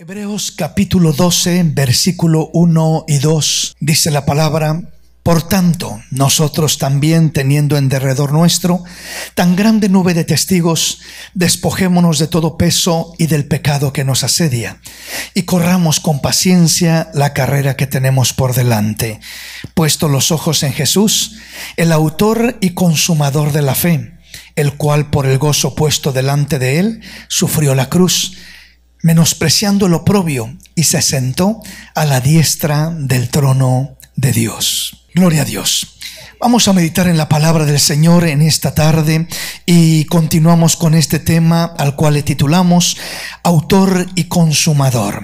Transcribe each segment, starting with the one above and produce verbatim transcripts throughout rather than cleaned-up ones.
Hebreos capítulo doce, versículo uno y dos, dice la palabra: por tanto, nosotros también, teniendo en derredor nuestro tan grande nube de testigos, despojémonos de todo peso y del pecado que nos asedia, y corramos con paciencia la carrera que tenemos por delante, puesto los ojos en Jesús, el autor y consumador de la fe, el cual por el gozo puesto delante de él sufrió la cruz, menospreciando el oprobio, y se sentó a la diestra del trono de Dios. Gloria a Dios. Vamos a meditar en la palabra del Señor en esta tarde y continuamos con este tema al cual le titulamos Autor y Consumador.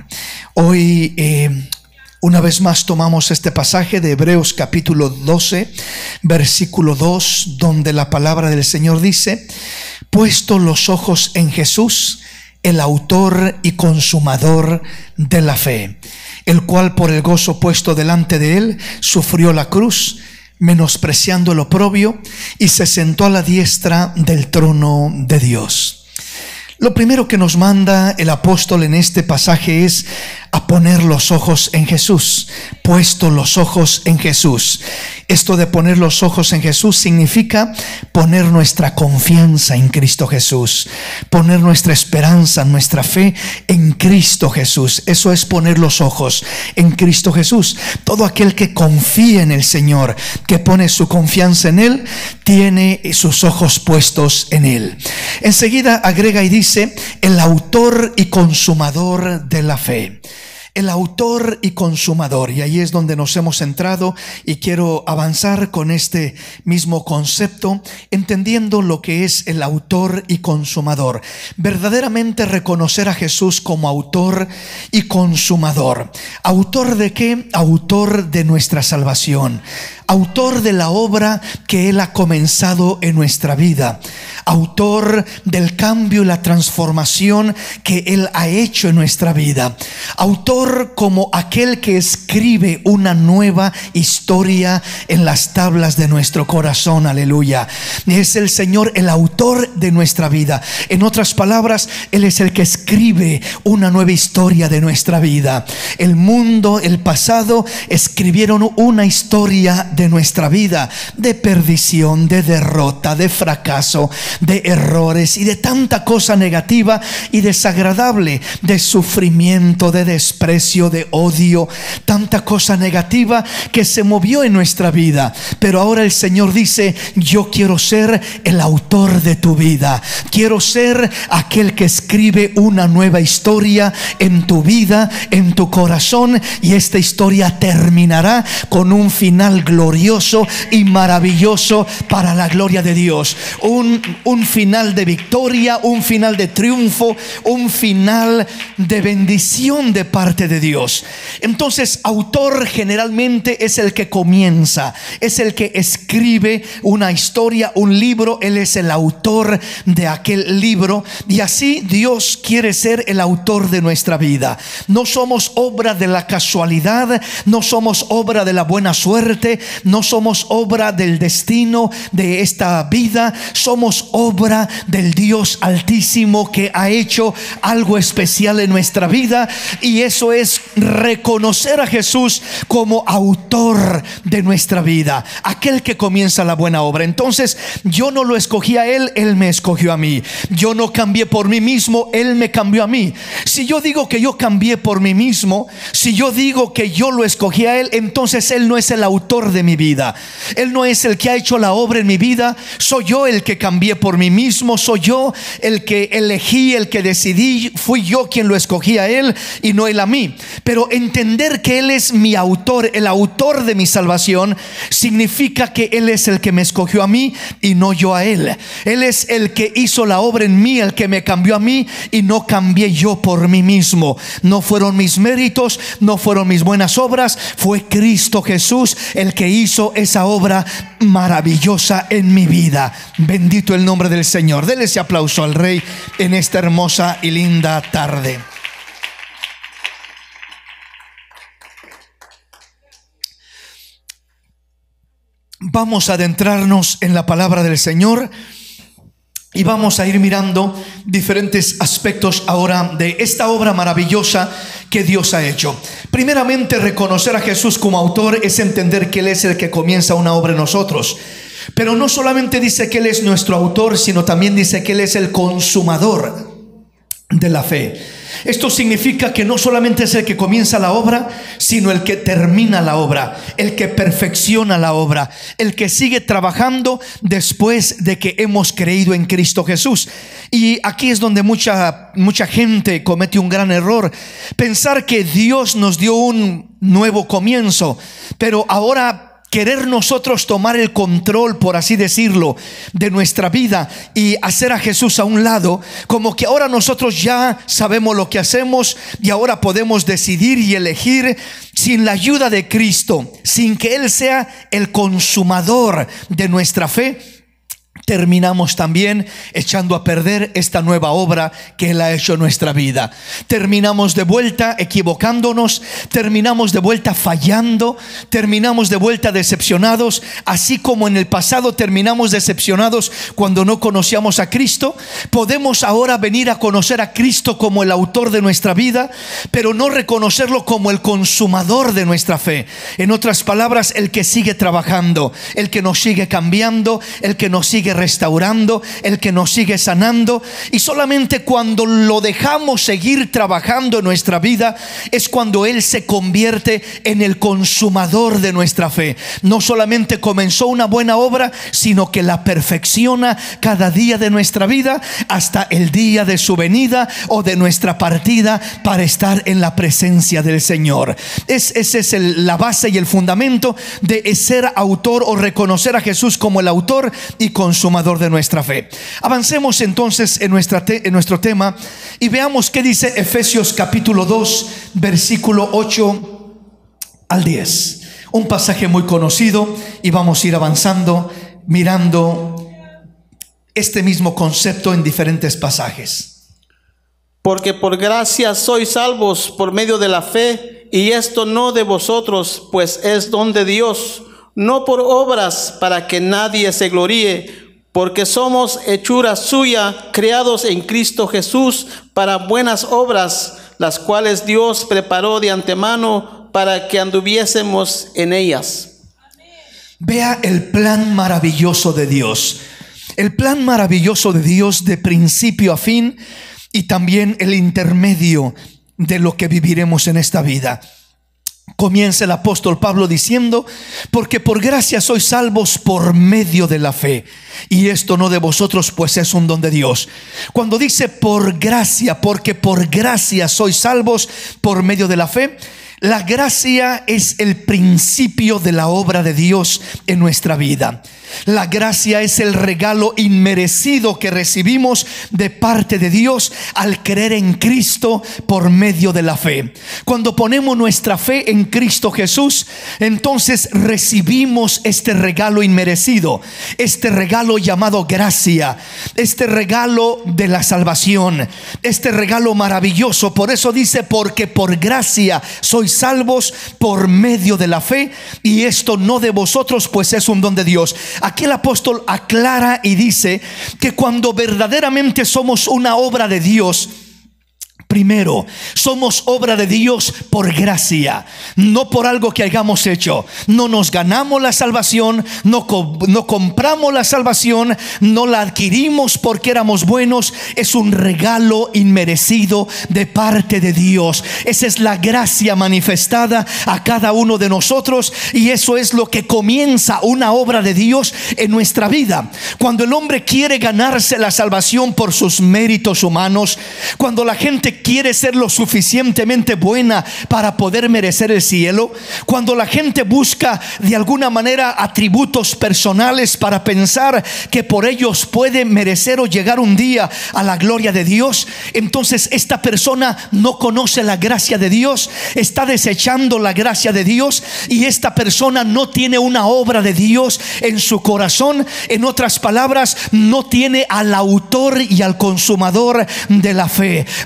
Hoy eh, una vez más tomamos este pasaje de Hebreos capítulo doce, versículo dos, donde la palabra del Señor dice: puesto los ojos en Jesús, el autor y consumador de la fe, el cual por el gozo puesto delante de él sufrió la cruz, menospreciando el oprobio, y se sentó a la diestra del trono de Dios. Lo primero que nos manda el apóstol en este pasaje es a poner los ojos en Jesús. Puesto los ojos en Jesús. Esto de poner los ojos en Jesús significa poner nuestra confianza en Cristo Jesús, poner nuestra esperanza, nuestra fe en Cristo Jesús. Eso es poner los ojos en Cristo Jesús. Todo aquel que confía en el Señor, que pone su confianza en Él, tiene sus ojos puestos en Él. Enseguida agrega y dice: el autor y consumador de la fe. El autor y consumador, y ahí es donde nos hemos centrado, y quiero avanzar con este mismo concepto, entendiendo lo que es el autor y consumador. Verdaderamente reconocer a Jesús como autor y consumador. ¿Autor de qué? Autor de nuestra salvación. Autor de la obra que Él ha comenzado en nuestra vida. Autor del cambio y la transformación que Él ha hecho en nuestra vida. Autor como aquel que escribe una nueva historia en las tablas de nuestro corazón. Aleluya. Es el Señor el autor de nuestra vida. En otras palabras, Él es el que escribe una nueva historia de nuestra vida. El mundo, el pasado, escribieron una historia de nuestra vida, de perdición, de derrota, de fracaso, de errores y de tanta cosa negativa y desagradable, de sufrimiento, de desprecio, de odio, tanta cosa negativa que se movió en nuestra vida. Pero ahora el Señor dice: yo quiero ser el autor de tu vida, quiero ser aquel que escribe una nueva historia en tu vida, en tu corazón, y esta historia terminará con un final glorioso y maravilloso para la gloria de Dios. Un, un final de victoria, un final de triunfo, un final de bendición de parte de Dios. Entonces, autor generalmente es el que comienza, es el que escribe una historia, un libro. Él es el autor de aquel libro, y así Dios quiere ser el autor de nuestra vida. No somos obra de la casualidad, no somos obra de la buena suerte, no somos obra del destino de esta vida, somos obra del Dios Altísimo, que ha hecho algo especial en nuestra vida, y eso es reconocer a Jesús como autor de nuestra vida, aquel que comienza la buena obra. Entonces, yo no lo escogí a Él, Él me escogió a mí. Yo no cambié por mí mismo, Él me cambió a mí. Si yo digo que yo cambié por mí mismo, si yo digo que yo lo escogí a Él, entonces Él no es el autor de mi vida. Él no es el que ha hecho la obra en mi vida. Soy yo el que cambié por mí mismo, soy yo el que elegí, el que decidí. Fui yo quien lo escogí a Él y no Él a mí. Pero entender que Él es mi autor, el autor de mi salvación, significa que Él es el que me escogió a mí y no yo a Él. Él es el que hizo la obra en mí, el que me cambió a mí, y no cambié yo por mí mismo. No fueron mis méritos, no fueron mis buenas obras, fue Cristo Jesús el que hizo esa obra maravillosa en mi vida. Bendito el nombre del Señor. Denle ese aplauso al Rey en esta hermosa y linda tarde. Vamos a adentrarnos en la palabra del Señor Y vamos a ir mirando diferentes aspectos ahora de esta obra maravillosa que Dios ha hecho. Primeramente, reconocer a Jesús como autor es entender que Él es el que comienza una obra en nosotros. Pero no solamente dice que Él es nuestro autor, sino también dice que Él es el consumador de la fe. Esto significa que no solamente es el que comienza la obra, sino el que termina la obra, el que perfecciona la obra, el que sigue trabajando después de que hemos creído en Cristo Jesús. Y aquí es donde mucha, mucha gente comete un gran error: pensar que Dios nos dio un nuevo comienzo, pero ahora querer nosotros tomar el control, por así decirlo, de nuestra vida y hacer a Jesús a un lado, como que ahora nosotros ya sabemos lo que hacemos y ahora podemos decidir y elegir sin la ayuda de Cristo, sin que Él sea el consumador de nuestra fe. Terminamos también echando a perder esta nueva obra que Él ha hecho en nuestra vida. Terminamos de vuelta equivocándonos, terminamos de vuelta fallando, terminamos de vuelta decepcionados, así como en el pasado terminamos decepcionados cuando no conocíamos a Cristo. Podemos ahora venir a conocer a Cristo como el autor de nuestra vida, pero no reconocerlo como el consumador de nuestra fe. En otras palabras, el que sigue trabajando, el que nos sigue cambiando, el que nos sigue restaurando, el que nos sigue sanando. Y solamente cuando lo dejamos seguir trabajando en nuestra vida es cuando Él se convierte en el consumador de nuestra fe. No solamente comenzó una buena obra, sino que la perfecciona cada día de nuestra vida hasta el día de su venida o de nuestra partida para estar en la presencia del Señor. Es, ese es el, la base y el fundamento de ser autor o reconocer a Jesús como el autor y consumador de nuestra fe. Avancemos entonces en, nuestra te, en nuestro tema y veamos qué dice Efesios capítulo dos, versículo ocho al diez. Un pasaje muy conocido, y vamos a ir avanzando mirando este mismo concepto en diferentes pasajes. Porque por gracia sois salvos por medio de la fe, y esto no de vosotros, pues es don de Dios, no por obras, para que nadie se gloríe, porque somos hechura suya, creados en Cristo Jesús para buenas obras, las cuales Dios preparó de antemano para que anduviésemos en ellas. Vea el plan maravilloso de Dios, el plan maravilloso de Dios de principio a fin, y también el intermedio de lo que viviremos en esta vida. Comienza el apóstol Pablo diciendo: porque por gracia sois salvos por medio de la fe, y esto no de vosotros, pues es un don de Dios. Cuando dice por gracia, porque por gracia sois salvos por medio de la fe, la gracia es el principio de la obra de Dios en nuestra vida. La gracia es el regalo inmerecido que recibimos de parte de Dios al creer en Cristo por medio de la fe. Cuando ponemos nuestra fe en Cristo Jesús, entonces recibimos este regalo inmerecido, este regalo llamado gracia, este regalo de la salvación, este regalo maravilloso. Por eso dice: porque por gracia sois salvos por medio de la fe, y esto no de vosotros, pues es un don de Dios. Aquí el apóstol aclara y dice que cuando verdaderamente somos una obra de Dios, primero, somos obra de Dios por gracia, no por algo que hayamos hecho. No nos ganamos la salvación, no, co no compramos la salvación, no la adquirimos porque éramos buenos. Es un regalo inmerecido de parte de Dios. Esa es la gracia manifestada a cada uno de nosotros, y eso es lo que comienza una obra de Dios en nuestra vida. Cuando el hombre quiere ganarse la salvación por sus méritos humanos, cuando la gente quiere ser lo suficientemente buena para poder merecer el cielo, cuando la gente busca de alguna manera atributos personales para pensar que por ellos puede merecer o llegar un día a la gloria de Dios, entonces esta persona no conoce la gracia de Dios, está desechando la gracia de Dios, y esta persona no tiene una obra de Dios en su corazón. En otras palabras, no tiene al autor y al consumador de la fe, no tiene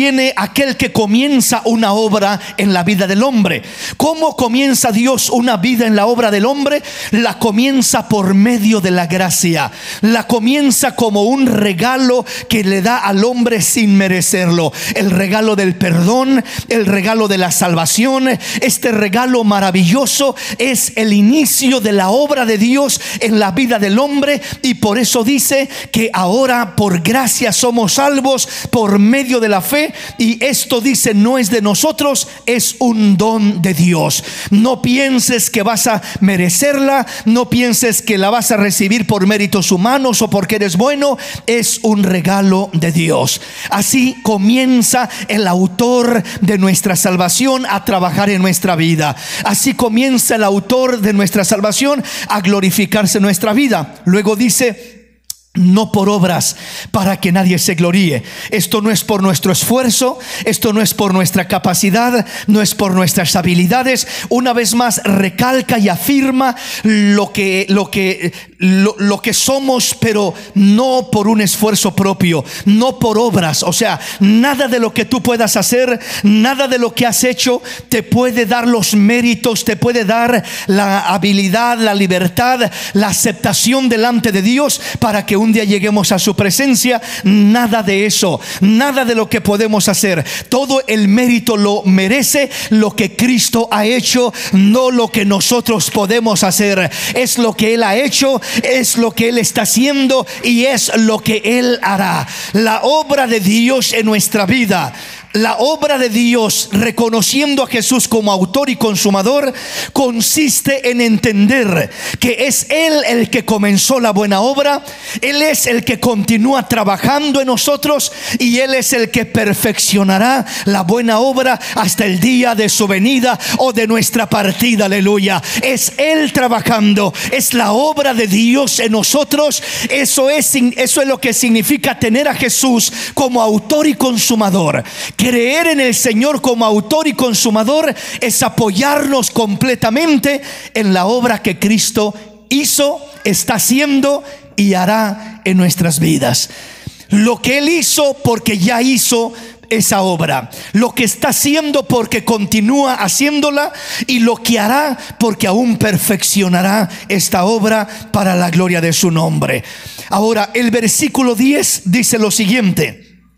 viene aquel que comienza una obra en la vida del hombre. ¿Cómo comienza Dios una vida en la obra del hombre? La comienza por medio de la gracia. La comienza como un regalo que le da al hombre sin merecerlo. El regalo del perdón, el regalo de la salvación. Este regalo maravilloso es el inicio de la obra de Dios en la vida del hombre, y por eso dice que ahora por gracia somos salvos por medio de la fe. Y esto, dice, no es de nosotros, es un don de Dios. No pienses que vas a merecerla, no pienses que la vas a recibir por méritos humanos o porque eres bueno. Es un regalo de Dios. Así comienza el autor de nuestra salvación a trabajar en nuestra vida. Así comienza el autor de nuestra salvación a glorificarse en nuestra vida. Luego dice: no por obras, para que nadie se gloríe. Esto no es por nuestro esfuerzo, esto no es por nuestra capacidad, no es por nuestras habilidades. Una vez más recalca y afirma lo que, lo que, lo, lo que somos, pero no por un esfuerzo propio, no por obras. O sea, nada de lo que tú puedas hacer, nada de lo que has hecho te puede dar los méritos, te puede dar la habilidad, la libertad, la aceptación delante de Dios para que un día lleguemos a su presencia. Nada de eso, nada de lo que podemos hacer. Todo el mérito lo merece lo que Cristo ha hecho, no lo que nosotros podemos hacer. Es lo que Él ha hecho, es lo que Él está haciendo y es lo que Él hará. La obra de Dios en nuestra vida, la obra de Dios, reconociendo a Jesús como autor y consumador, consiste en entender que es Él el que comenzó la buena obra. Él es el que continúa trabajando en nosotros y Él es el que perfeccionará la buena obra hasta el día de su venida o de nuestra partida. Aleluya. Es Él trabajando, es la obra de Dios en nosotros. Eso es, eso es lo que significa tener a Jesús como autor y consumador. Creer en el Señor como autor y consumador es apoyarnos completamente en la obra que Cristo hizo, está haciendo y hará en nuestras vidas. Lo que Él hizo porque ya hizo esa obra, lo que está haciendo porque continúa haciéndola, y lo que hará porque aún perfeccionará esta obra para la gloria de su nombre. Ahora el versículo diez dice lo siguiente: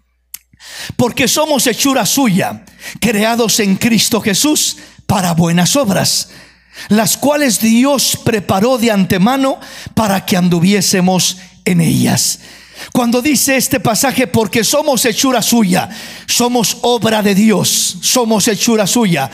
porque somos hechura suya, creados en Cristo Jesús para buenas obras, las cuales Dios preparó de antemano para que anduviésemos en ellas. Cuando dice este pasaje, porque somos hechura suya, somos obra de Dios, somos hechura suya,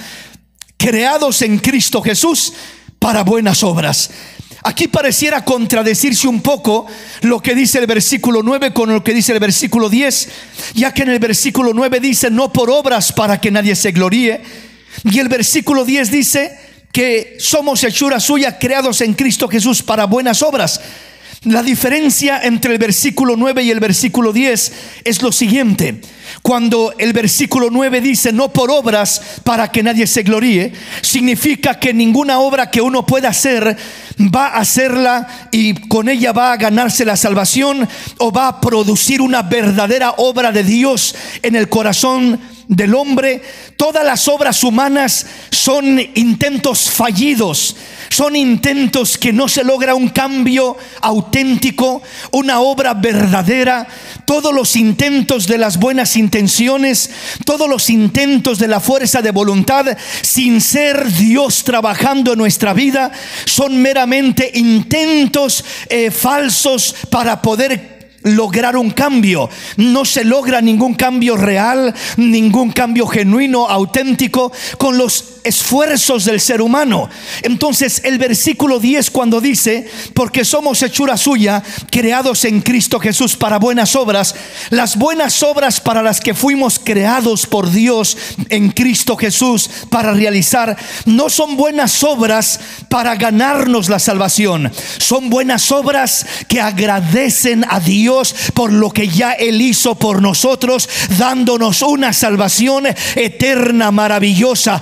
creados en Cristo Jesús para buenas obras. Aquí pareciera contradecirse un poco lo que dice el versículo nueve con lo que dice el versículo diez, ya que en el versículo nueve dice no por obras para que nadie se gloríe, y el versículo diez dice que somos hechura suya, creados en Cristo Jesús para buenas obras. La diferencia entre el versículo nueve y el versículo diez es lo siguiente: cuando el versículo nueve dice no por obras para que nadie se gloríe, significa que ninguna obra que uno pueda hacer va a hacerla y con ella va a ganarse la salvación o va a producir una verdadera obra de Dios en el corazón del hombre. Todas las obras humanas son intentos fallidos, son intentos que no se logra un cambio auténtico, una obra verdadera. Todos los intentos de las buenas intenciones, todos los intentos de la fuerza de voluntad, sin ser Dios trabajando en nuestra vida, son meramente intentos eh, falsos para poder lograr un cambio. No se logra ningún cambio real, ningún cambio genuino, auténtico, con los esfuerzos del ser humano. Entonces el versículo diez, cuando dice porque somos hechura suya, creados en Cristo Jesús para buenas obras, las buenas obras para las que fuimos creados por Dios en Cristo Jesús para realizar, no son buenas obras para ganarnos la salvación, son buenas obras que agradecen a Dios por lo que ya Él hizo por nosotros, dándonos una salvación eterna, maravillosa. Todo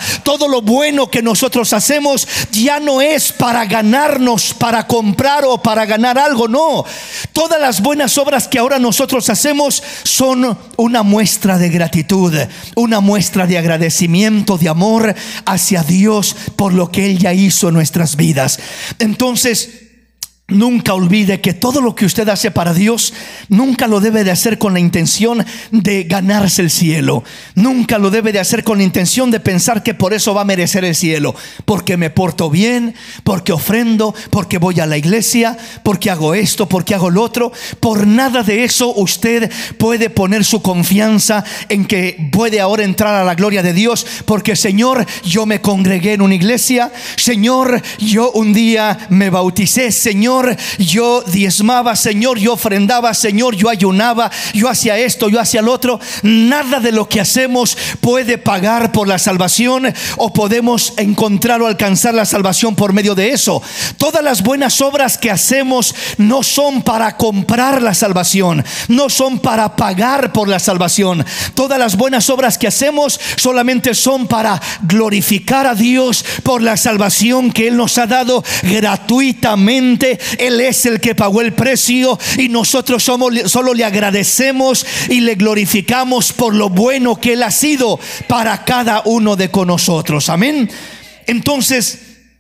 lo bueno que nosotros hacemos ya no es para ganarnos, para comprar o para ganar algo, no. Todas las buenas obras que ahora nosotros hacemos son una muestra de gratitud, una muestra de agradecimiento, de amor hacia Dios por lo que Él ya hizo en nuestras vidas. Entonces, nunca olvide que todo lo que usted hace para Dios, nunca lo debe de hacer con la intención de ganarse el cielo. Nunca lo debe de hacer con la intención de pensar que por eso va a merecer el cielo. Porque me porto bien, porque ofrendo, porque voy a la iglesia, porque hago esto, porque hago lo otro. Por nada de eso usted puede poner su confianza en que puede ahora entrar a la gloria de Dios. Porque Señor, yo me congregué en una iglesia. Señor, yo un día me bauticé. Señor, yo diezmaba. Señor, yo ofrendaba. Señor, yo ayunaba. Yo hacía esto, yo hacía lo otro. Nada de lo que hacemos puede pagar por la salvación, o podemos encontrar o alcanzar la salvación por medio de eso. Todas las buenas obras que hacemos no son para comprar la salvación, no son para pagar por la salvación. Todas las buenas obras que hacemos solamente son para glorificar a Dios por la salvación que Él nos ha dado gratuitamente. Él es el que pagó el precio y nosotros somos, solo le agradecemos y le glorificamos por lo bueno que Él ha sido para cada uno de nosotros. Amén. Entonces,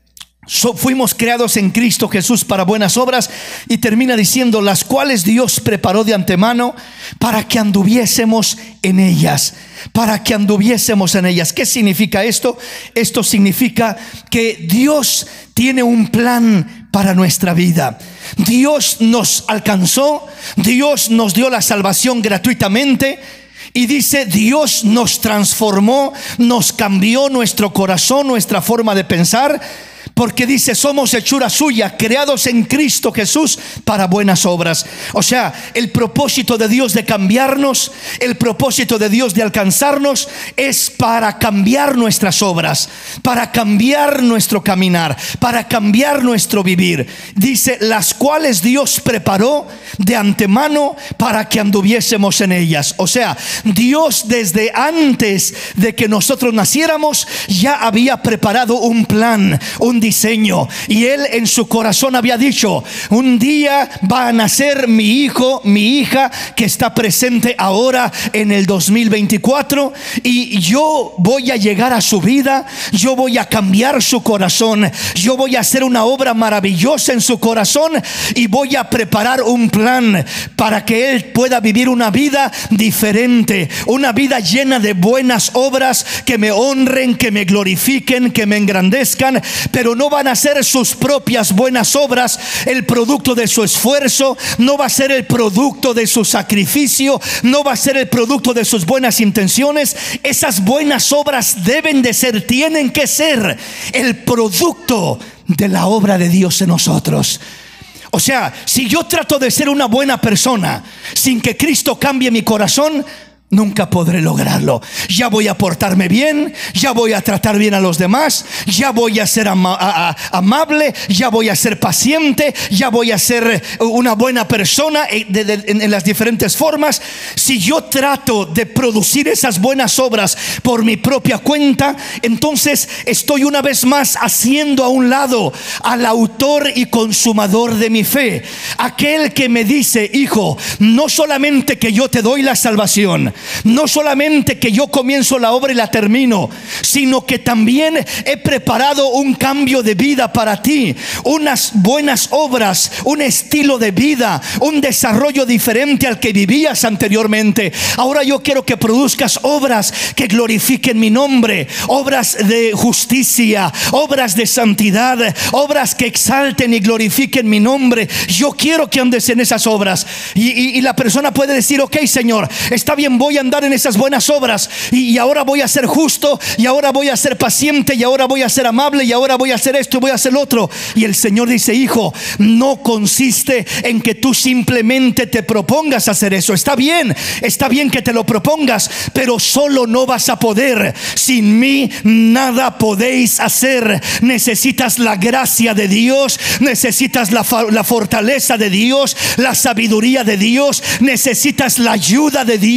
So, fuimos creados en Cristo Jesús para buenas obras, y termina diciendo: las cuales Dios preparó de antemano para que anduviésemos en ellas. Para que anduviésemos en ellas. ¿Qué significa esto? Esto significa que Dios tiene un plan para nuestra vida. Dios nos alcanzó, Dios nos dio la salvación gratuitamente. Y dice, Dios nos transformó, nos cambió nuestro corazón, nuestra forma de pensar. Porque dice, somos hechura suya, creados en Cristo Jesús para buenas obras. O sea, el propósito de Dios de cambiarnos, el propósito de Dios de alcanzarnos, es para cambiar nuestras obras, para cambiar nuestro caminar, para cambiar nuestro vivir. Dice, las cuales Dios preparó de antemano para que anduviésemos en ellas. O sea, Dios desde antes de que nosotros naciéramos ya había preparado un plan, un diseño, y Él en su corazón había dicho: un día va a nacer mi hijo, mi hija, que está presente ahora en el dos mil veinticuatro, y yo voy a llegar a su vida, yo voy a cambiar su corazón, yo voy a hacer una obra maravillosa en su corazón, y voy a preparar un plan para que Él pueda vivir una vida diferente, una vida llena de buenas obras que me honren, que me glorifiquen, que me engrandezcan. Pero no van a ser sus propias buenas obras el producto de su esfuerzo, no va a ser el producto de su sacrificio, no va a ser el producto de sus buenas intenciones. Esas buenas obras deben de ser, tienen que ser el producto de la obra de Dios en nosotros. O sea, si yo trato de ser una buena persona sin que Cristo cambie mi corazón, nunca podré lograrlo. Ya voy a portarme bien, ya voy a tratar bien a los demás, ya voy a ser ama a, a, amable, ya voy a ser paciente, ya voy a ser una buena persona de, de, en, en las diferentes formas. Si yo trato de producir esas buenas obras por mi propia cuenta, entonces estoy una vez más haciendo a un lado al autor y consumador de mi fe, aquel que me dice: hijo, no solamente que yo te doy la salvación, no solamente que yo comienzo la obra y la termino, sino que también he preparado un cambio de vida para ti, unas buenas obras, un estilo de vida, un desarrollo diferente al que vivías anteriormente. Ahora yo quiero que produzcas obras que glorifiquen mi nombre, obras de justicia, obras de santidad, obras que exalten y glorifiquen mi nombre. Yo quiero que andes en esas obras. Y, y, y la persona puede decir: ok, Señor, está bien, voy a andar en esas buenas obras, y, y ahora voy a ser justo, y ahora voy a ser paciente, y ahora voy a ser amable, y ahora voy a hacer esto y voy a hacer lo otro. Y el Señor dice: hijo, no consiste en que tú simplemente te propongas hacer eso. Está bien, está bien que te lo propongas, pero solo no vas a poder. Sin mí nada podéis hacer. Necesitas la gracia de Dios, necesitas la, la fortaleza de Dios, la sabiduría de Dios, necesitas la ayuda de Dios,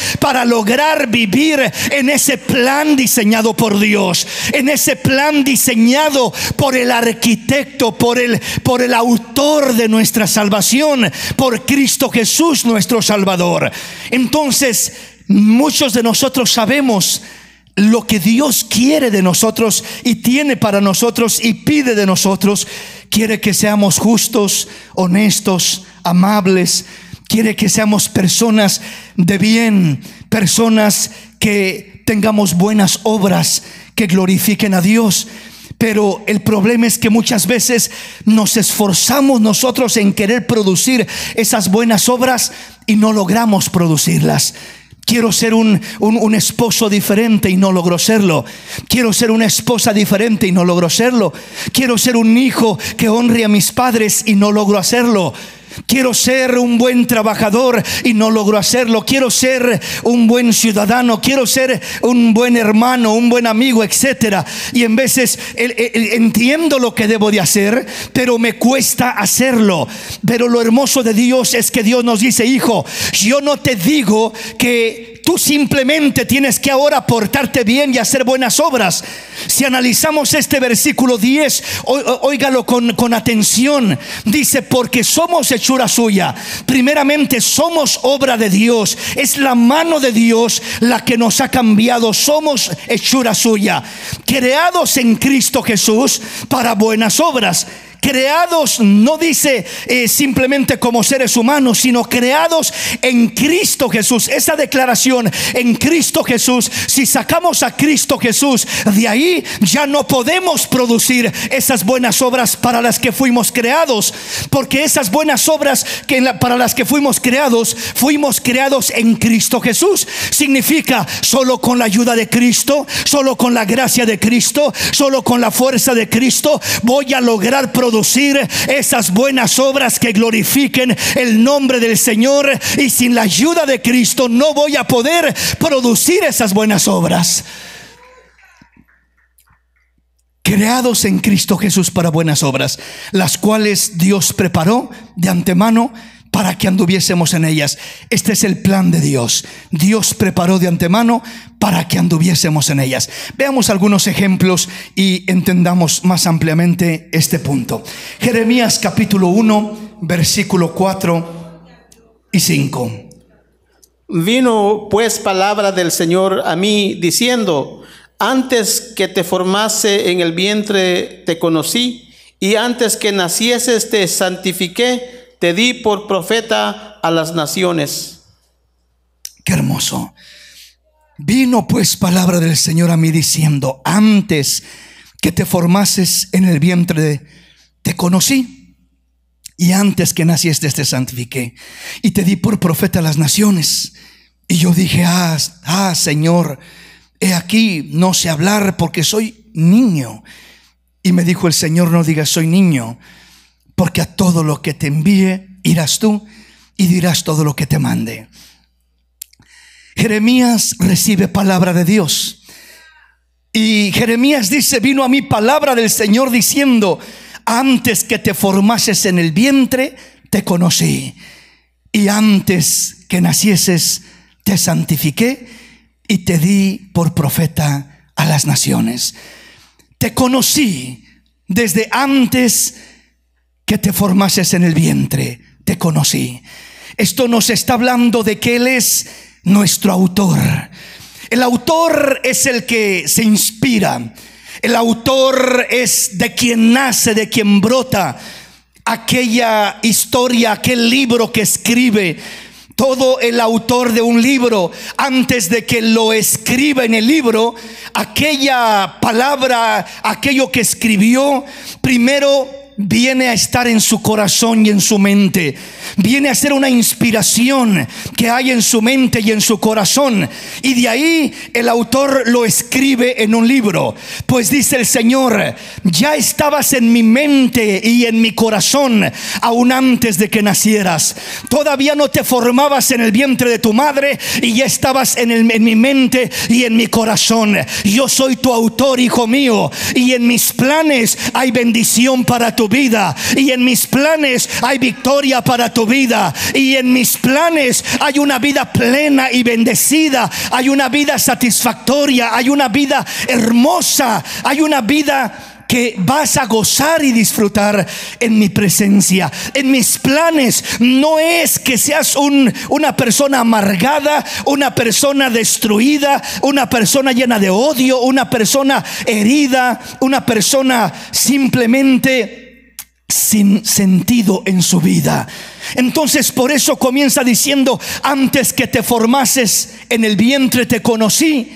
para lograr vivir en ese plan diseñado por Dios, en ese plan diseñado por el arquitecto, por el, por el autor de nuestra salvación, por Cristo Jesús nuestro Salvador. Entonces, muchos de nosotros sabemos lo que Dios quiere de nosotros y tiene para nosotros y pide de nosotros. Quiere que seamos justos, honestos, amables. Quiere que seamos personas de bien, personas que tengamos buenas obras que glorifiquen a Dios. Pero el problema es que muchas veces nos esforzamos nosotros en querer producir esas buenas obras y no logramos producirlas. Quiero ser un, un, un esposo diferente y no logro serlo. Quiero ser una esposa diferente y no logro serlo. Quiero ser un hijo que honre a mis padres y no logro hacerlo. Quiero ser un buen trabajador y no logro hacerlo. Quiero ser un buen ciudadano. Quiero ser un buen hermano, un buen amigo, etcétera. Y en veces el, el, entiendo lo que debo de hacer, pero me cuesta hacerlo. Pero lo hermoso de Dios es que Dios nos dice: hijo, yo no te digo que tú simplemente tienes que ahora portarte bien y hacer buenas obras. Si analizamos este versículo diez, óigalo con, con atención. Dice: porque somos hechura suya. Primeramente somos obra de Dios. Es la mano de Dios la que nos ha cambiado. Somos hechura suya, creados en Cristo Jesús para buenas obras. Creados, no dice eh, simplemente como seres humanos, sino creados en Cristo Jesús. Esa declaración, en Cristo Jesús, si sacamos a Cristo Jesús de ahí, ya no podemos producir esas buenas obras para las que fuimos creados. Porque esas buenas obras que la, para las que fuimos creados, fuimos creados en Cristo Jesús. Significa, solo con la ayuda de Cristo, solo con la gracia de Cristo, solo con la fuerza de Cristo, voy a lograr producir producir esas buenas obras que glorifiquen el nombre del Señor. Y sin la ayuda de Cristo no voy a poder producir esas buenas obras. Creados en Cristo Jesús para buenas obras, las cuales Dios preparó de antemano para que anduviésemos en ellas. Este es el plan de Dios. Dios preparó de antemano para que anduviésemos en ellas. Veamos algunos ejemplos y entendamos más ampliamente este punto. Jeremías capítulo uno, versículo cuatro y cinco. Vino pues palabra del Señor a mí diciendo: antes que te formase en el vientre te conocí, y antes que nacieses te santifiqué, te di por profeta a las naciones. Qué hermoso. Vino pues palabra del Señor a mí diciendo: antes que te formases en el vientre te conocí, y antes que nacieses te santifiqué, y te di por profeta a las naciones. Y yo dije: ah, ah Señor, he aquí, no sé hablar porque soy niño. Y me dijo el Señor: no digas soy niño, porque a todo lo que te envíe irás tú y dirás todo lo que te mande. Jeremías recibe palabra de Dios. Y Jeremías dice: vino a mí palabra del Señor diciendo: antes que te formases en el vientre te conocí, y antes que nacieses te santifiqué, y te di por profeta a las naciones. Te conocí desde antes que te formases en el vientre, te conocí. Esto nos está hablando de que Él es nuestro autor. El autor es el que se inspira. El autor es de quien nace, de quien brota aquella historia, aquel libro que escribe. Todo el autor de un libro, antes de que lo escriba en el libro, aquella palabra, aquello que escribió, primero viene a estar en su corazón y en su mente. Viene a ser una inspiración que hay en su mente y en su corazón, y de ahí el autor lo escribe en un libro. Pues dice el Señor: ya estabas en mi mente y en mi corazón aún antes de que nacieras. Todavía no te formabas en el vientre de tu madre y ya estabas en, el, en mi mente y en mi corazón. Yo soy tu autor, hijo mío, y en mis planes hay bendición para tu vida, y en mis planes hay victoria para tu vida, y en mis planes hay una vida plena y bendecida, hay una vida satisfactoria, hay una vida hermosa, hay una vida que vas a gozar y disfrutar en mi presencia. En mis planes no es que seas un, una persona amargada, una persona destruida, una persona llena de odio, una persona herida, una persona simplemente sin sentido en su vida. Entonces por eso comienza diciendo: antes que te formases en el vientre te conocí.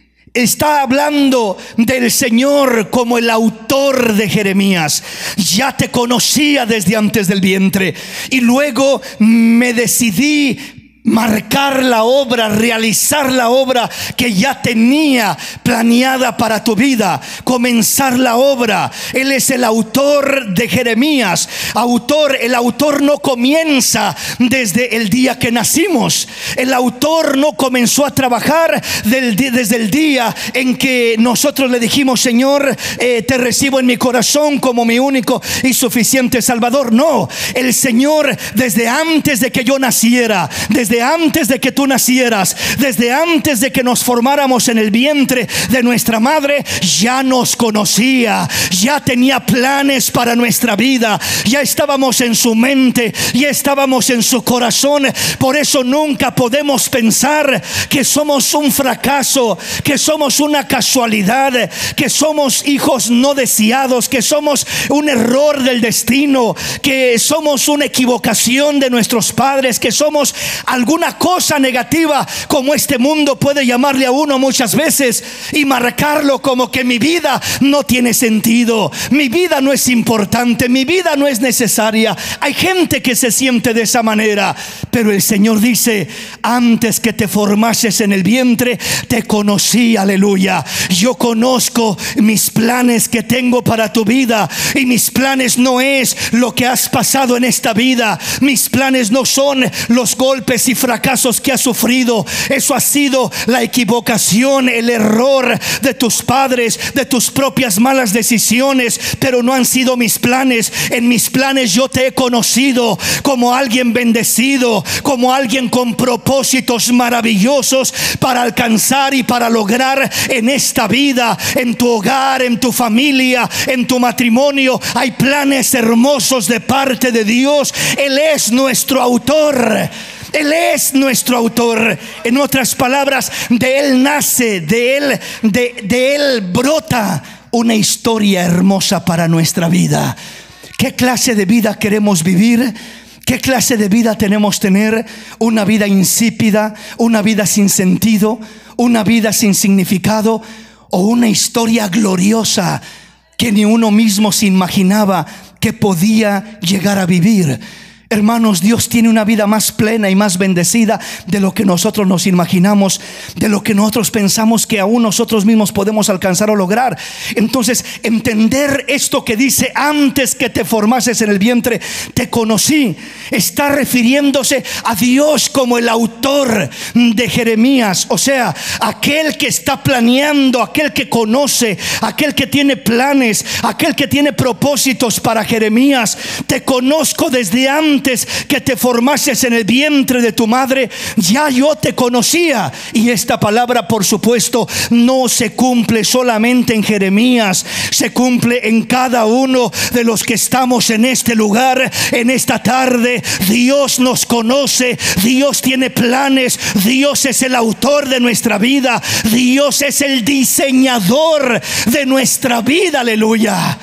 Está hablando del Señor como el autor de Jeremías. Ya te conocía desde antes del vientre, y luego me decidí marcar la obra, realizar la obra que ya tenía planeada para tu vida, comenzar la obra. Él es el autor de Jeremías. Autor, el autor no comienza desde el día que nacimos. El autor no comenzó a trabajar del, desde el día en que nosotros le dijimos: Señor, eh, te recibo en mi corazón como mi único y suficiente Salvador. No, el Señor desde antes de que yo naciera, desde antes de que tú nacieras, desde antes de que nos formáramos en el vientre de nuestra madre, ya nos conocía, ya tenía planes para nuestra vida, ya estábamos en su mente, ya estábamos en su corazón. Por eso nunca podemos pensar que somos un fracaso, que somos una casualidad, que somos hijos no deseados, que somos un error del destino, que somos una equivocación de nuestros padres, que somos alguna cosa negativa, como este mundo puede llamarle a uno muchas veces, y marcarlo como que mi vida no tiene sentido, mi vida no es importante, mi vida no es necesaria. Hay gente que se siente de esa manera, pero el Señor dice: antes que te formases en el vientre te conocí. Aleluya. Yo conozco mis planes que tengo para tu vida, y mis planes no es lo que has pasado en esta vida. Mis planes no son los golpes y fracasos que has sufrido. Eso ha sido la equivocación, el error de tus padres, de tus propias malas decisiones, pero no han sido mis planes. En mis planes yo te he conocido como alguien bendecido, como alguien con propósitos maravillosos para alcanzar y para lograr en esta vida, en tu hogar, en tu familia, en tu matrimonio. Hay planes hermosos de parte de Dios. Él es nuestro autor. Él es nuestro autor. En otras palabras, de Él nace, de Él, de, de Él brota una historia hermosa para nuestra vida. ¿Qué clase de vida queremos vivir? ¿Qué clase de vida tenemos tener? ¿Una vida insípida? ¿Una vida sin sentido? ¿Una vida sin significado? ¿O una historia gloriosa que ni uno mismo se imaginaba que podía llegar a vivir? Hermanos, Dios tiene una vida más plena y más bendecida de lo que nosotros nos imaginamos, de lo que nosotros pensamos que aún nosotros mismos podemos alcanzar o lograr. Entonces, entender esto que dice: antes que te formases en el vientre te conocí, está refiriéndose a Dios como el autor de Jeremías. O sea, aquel que está planeando, aquel que conoce, aquel que tiene planes, aquel que tiene propósitos para Jeremías. Te conozco desde antes Antes que te formases en el vientre de tu madre, ya yo te conocía. Y esta palabra, por supuesto, no se cumple solamente en Jeremías, se cumple en cada uno de los que estamos en este lugar, en esta tarde. Dios nos conoce, Dios tiene planes, Dios es el autor de nuestra vida, Dios es el diseñador de nuestra vida. Aleluya.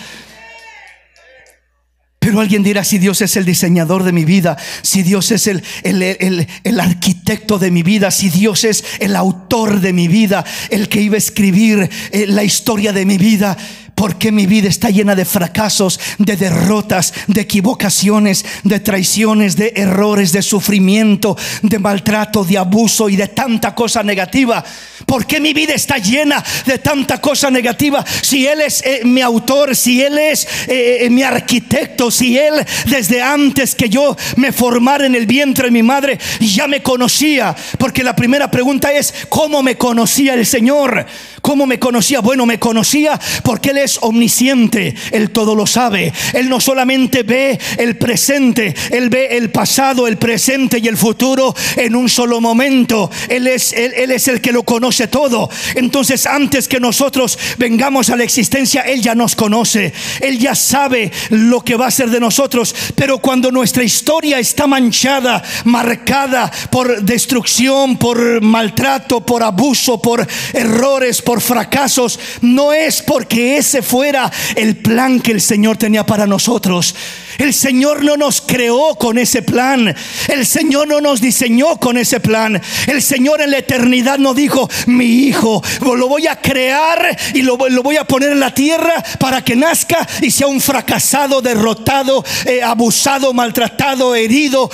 Pero alguien dirá: si Dios es el diseñador de mi vida, si Dios es el, el, el, el arquitecto de mi vida, si Dios es el autor de mi vida, el que iba a escribir eh, la historia de mi vida, ¿por qué mi vida está llena de fracasos, de derrotas, de equivocaciones, de traiciones, de errores, de sufrimiento, de maltrato, de abuso y de tanta cosa negativa? ¿Por qué mi vida está llena de tanta cosa negativa? Si Él es eh, mi autor, si Él es eh, mi arquitecto, si Él desde antes que yo me formara en el vientre de mi madre ya me conocía. Porque la primera pregunta es: ¿cómo me conocía el Señor? ¿Cómo me conocía? Bueno, me conocía porque Él es omnisciente, Él todo lo sabe. Él no solamente ve el presente, Él ve el pasado, el presente y el futuro en un solo momento. Él es, él, él es el que lo conoce todo. Entonces, antes que nosotros vengamos a la existencia, Él ya nos conoce. Él ya sabe lo que va a ser de nosotros. Pero cuando nuestra historia está manchada, marcada por destrucción, por maltrato, por abuso, por errores, por fracasos, no es porque ese fuera el plan que el Señor tenía para nosotros. El Señor no nos creó con ese plan. El Señor no nos diseñó con ese plan. El Señor en la eternidad no dijo: mi hijo lo voy a crear y lo, lo voy a poner en la tierra para que nazca y sea un fracasado, derrotado, eh, abusado, maltratado, herido.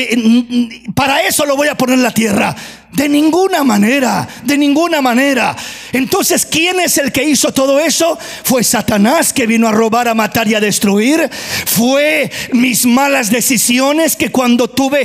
Eh, para eso lo voy a poner en la tierra. De ninguna manera, de ninguna manera. Entonces, ¿quién es el que hizo todo eso? Fue Satanás, que vino a robar, a matar y a destruir. Fue mis malas decisiones, que cuando tuve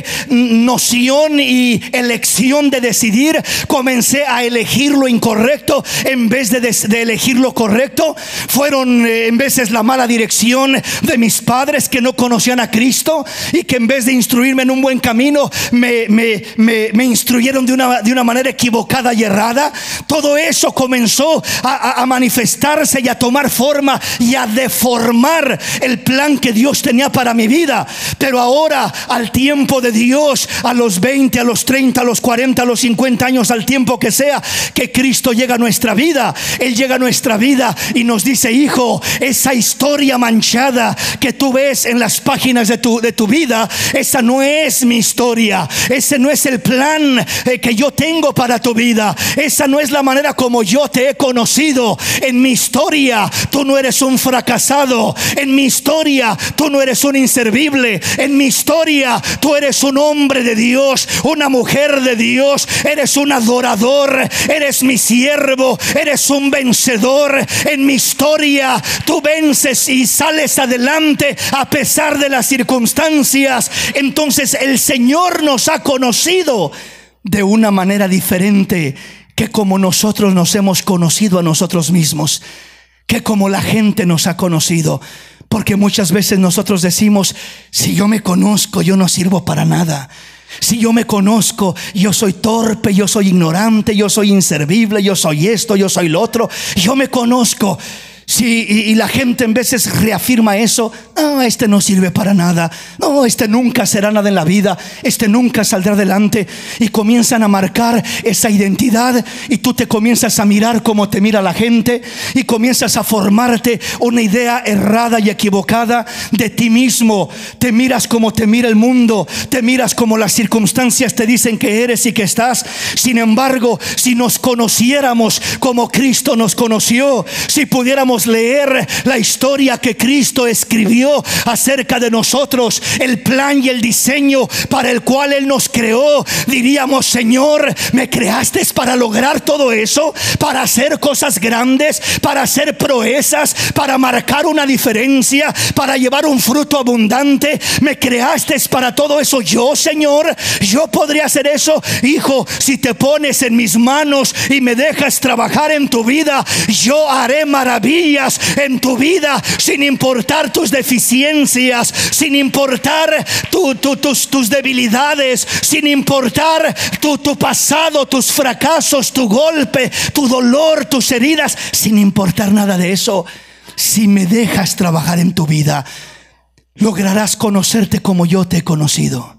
noción y elección de decidir, comencé a elegir lo incorrecto en vez de, de, de elegir lo correcto. Fueron eh, en veces la mala dirección de mis padres, que no conocían a Cristo y que en vez de instruirme en un buen camino, me, me, me, me instruyeron de Una, de una manera equivocada y errada. Todo eso comenzó a, a manifestarse y a tomar forma y a deformar el plan que Dios tenía para mi vida. Pero ahora, al tiempo de Dios, a los veinte, a los treinta, a los cuarenta, a los cincuenta años, al tiempo que sea, que Cristo llega a nuestra vida, Él llega a nuestra vida y nos dice: hijo, esa historia manchada que tú ves en las páginas de tu, de tu vida, esa no es mi historia. Ese no es el plan eh, que yo tengo para tu vida. Esa no es la manera como yo te he conocido. En mi historia tú no eres un fracasado. En mi historia tú no eres un inservible. En mi historia tú eres un hombre de Dios, una mujer de Dios. Eres un adorador, eres mi siervo, eres un vencedor. En mi historia tú vences y sales adelante a pesar de las circunstancias. Entonces el Señor nos ha conocido de una manera diferente que como nosotros nos hemos conocido a nosotros mismos, que como la gente nos ha conocido. Porque muchas veces nosotros decimos: si yo me conozco, yo no sirvo para nada. Si yo me conozco, yo soy torpe, yo soy ignorante, yo soy inservible, yo soy esto, yo soy lo otro. Yo me conozco. Sí, y, y la gente en veces reafirma eso: no, este no sirve para nada, no, este nunca será nada en la vida, este nunca saldrá adelante. Y comienzan a marcar esa identidad, y tú te comienzas a mirar como te mira la gente, y comienzas a formarte una idea errada y equivocada de ti mismo. Te miras como te mira el mundo, te miras como las circunstancias te dicen que eres y que estás. Sin embargo, si nos conociéramos como Cristo nos conoció, si pudiéramos leer la historia que Cristo escribió acerca de nosotros, el plan y el diseño para el cual Él nos creó, diríamos: Señor, me creaste para lograr todo eso, para hacer cosas grandes, para hacer proezas, para marcar una diferencia, para llevar un fruto abundante. Me creaste para todo eso. Yo, Señor, yo podría hacer eso. Hijo, si te pones en mis manos y me dejas trabajar en tu vida, yo haré maravillas en tu vida, sin importar tus deficiencias, sin importar tu, tu, tus, tus debilidades, sin importar tu, tu pasado, tus fracasos, tu golpe, tu dolor, tus heridas, sin importar nada de eso. Si me dejas trabajar en tu vida, lograrás conocerte como yo te he conocido.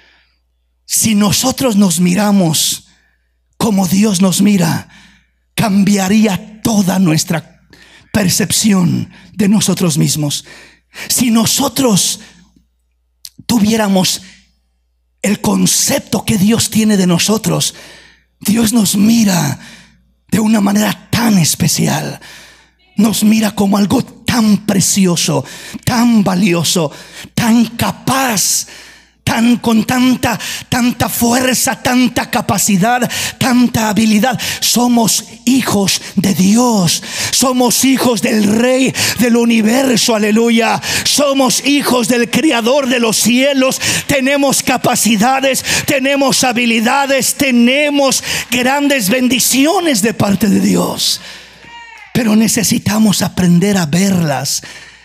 Si nosotros nos miramos como Dios nos mira, cambiaría toda nuestra percepción de nosotros mismos. Si nosotros tuviéramos el concepto que Dios tiene de nosotros, Dios nos mira de una manera tan especial. Nos mira como algo tan precioso, tan valioso, tan capaz, tan con tanta tanta fuerza, tanta capacidad, tanta habilidad. Somos hijos de Dios, somos hijos del Rey del universo, aleluya. Somos hijos del Creador de los cielos. Tenemos capacidades, tenemos habilidades, tenemos grandes bendiciones de parte de Dios. pero necesitamos aprender a verlas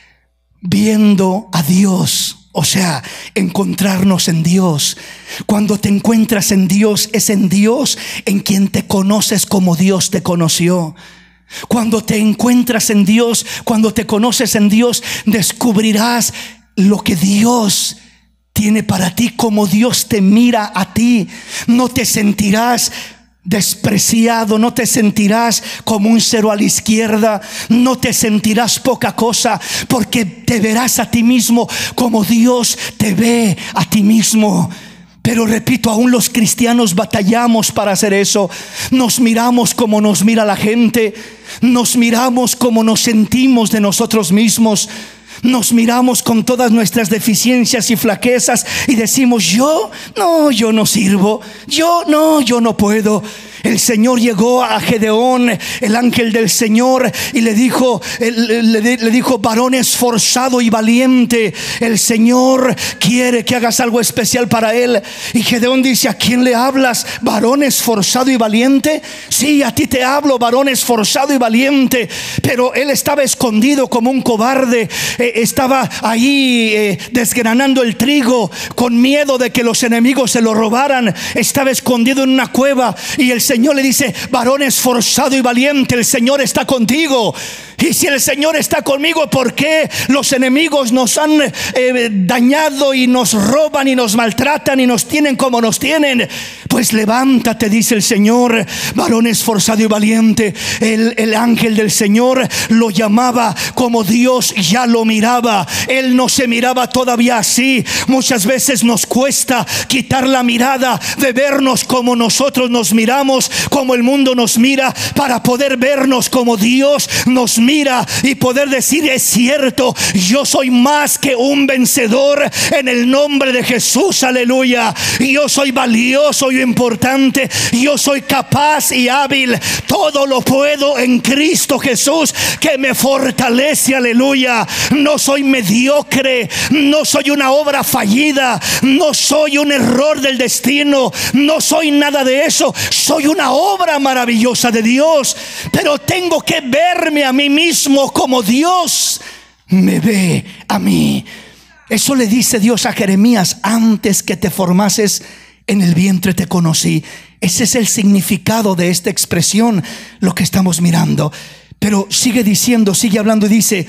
viendo a Dios. O sea, encontrarnos en Dios. Cuando te encuentras en Dios, es en Dios en quien te conoces como Dios te conoció. Cuando te encuentras en Dios, cuando te conoces en Dios, descubrirás lo que Dios tiene para ti, como Dios te mira a ti. No te sentirás despreciado, no te sentirás como un cero a la izquierda, no te sentirás poca cosa, porque te verás a ti mismo como Dios te ve a ti mismo. Pero repito, aún los cristianos batallamos para hacer eso. Nos miramos como nos mira la gente, nos miramos como nos sentimos de nosotros mismos. Nos miramos con todas nuestras deficiencias y flaquezas y decimos: yo, no, yo no sirvo, yo, no, yo no puedo. El Señor llegó a Gedeón, el ángel del Señor, y le dijo, le, le, le dijo: varón esforzado y valiente, el Señor quiere que hagas algo especial para él. Y Gedeón dice: ¿a quién le hablas, varón esforzado y valiente? Sí, a ti te hablo, varón esforzado y valiente. Pero él estaba escondido como un cobarde, eh, estaba ahí eh, desgranando el trigo con miedo de que los enemigos se lo robaran. Estaba escondido en una cueva, y el Señor le dice: varón esforzado y valiente, el Señor está contigo. Y si el Señor está conmigo, ¿por qué los enemigos nos han eh, dañado y nos roban y nos maltratan y nos tienen como nos tienen? Pues levántate, dice el Señor, varón esforzado y valiente. El, el ángel del Señor lo llamaba como Dios ya lo miraba. Él no se miraba todavía así. Muchas veces nos cuesta quitar la mirada de vernos como nosotros nos miramos, como el mundo nos mira, para poder vernos como Dios nos mira y poder decir: es cierto, yo soy más que un vencedor en el nombre de Jesús, aleluya. Yo soy valioso y importante, yo soy capaz y hábil, todo lo puedo en Cristo Jesús que me fortalece, aleluya. No soy mediocre, no soy una obra fallida, no soy un error del destino, no soy nada de eso. Soy una obra maravillosa de Dios, pero tengo que verme a mí mismo como Dios me ve a mí. Eso le dice Dios a Jeremías: antes que te formases en el vientre te conocí. Ese es el significado de esta expresión, lo que estamos mirando. Pero sigue diciendo, sigue hablando y dice: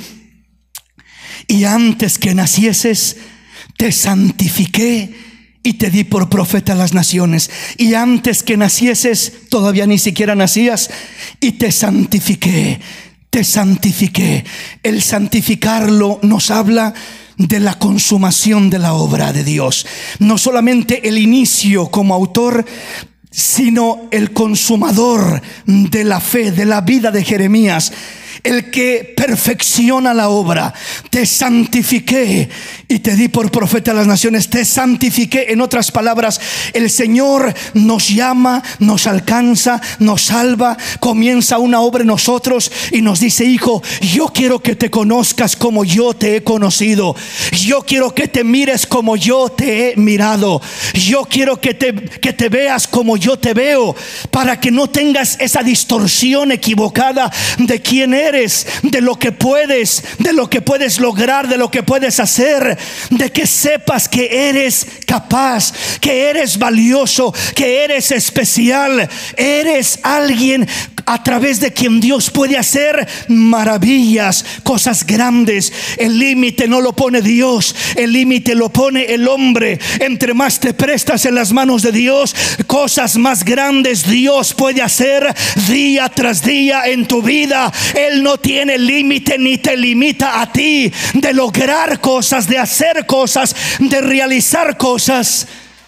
y antes que nacieses te santifiqué y te di por profeta a las naciones. Y antes que nacieses, todavía ni siquiera nacías, y te santifiqué, te santifiqué. El santificarlo nos habla de la consumación de la obra de Dios. No solamente el inicio como autor, sino el consumador de la fe, de la vida de Jeremías, el que perfecciona la obra. Te santifiqué y te di por profeta a las naciones. Te santifiqué. En otras palabras, el Señor nos llama, nos alcanza, nos salva, comienza una obra en nosotros y nos dice: hijo, yo quiero que te conozcas como yo te he conocido. Yo quiero que te mires como yo te he mirado. Yo quiero que te, que te veas como yo te veo, para que no tengas esa distorsión equivocada de quién eres, de lo que puedes, de lo que puedes lograr, de lo que puedes hacer, de que sepas que eres capaz, que eres valioso, que eres especial, eres alguien a través de quien Dios puede hacer maravillas, cosas grandes. El límite no lo pone Dios, el límite lo pone el hombre. Entre más te prestas en las manos de Dios, cosas más grandes Dios puede hacer día tras día en tu vida. Él no tiene límite ni te limita a ti de lograr cosas, de hacer cosas, de realizar cosas.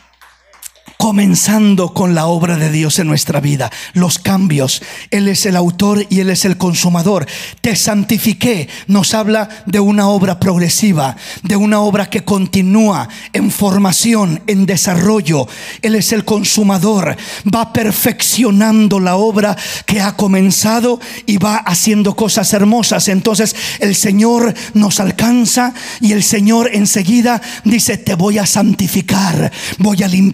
Comenzando con la obra de Dios en nuestra vida, los cambios. Él es el autor y Él es el consumador. Te santifiqué nos habla de una obra progresiva, de una obra que continúa en formación, en desarrollo. Él es el consumador, va perfeccionando la obra que ha comenzado y va haciendo cosas hermosas. Entonces el Señor nos alcanza y el Señor enseguida dice: te voy a santificar, voy a limpiar tu vida.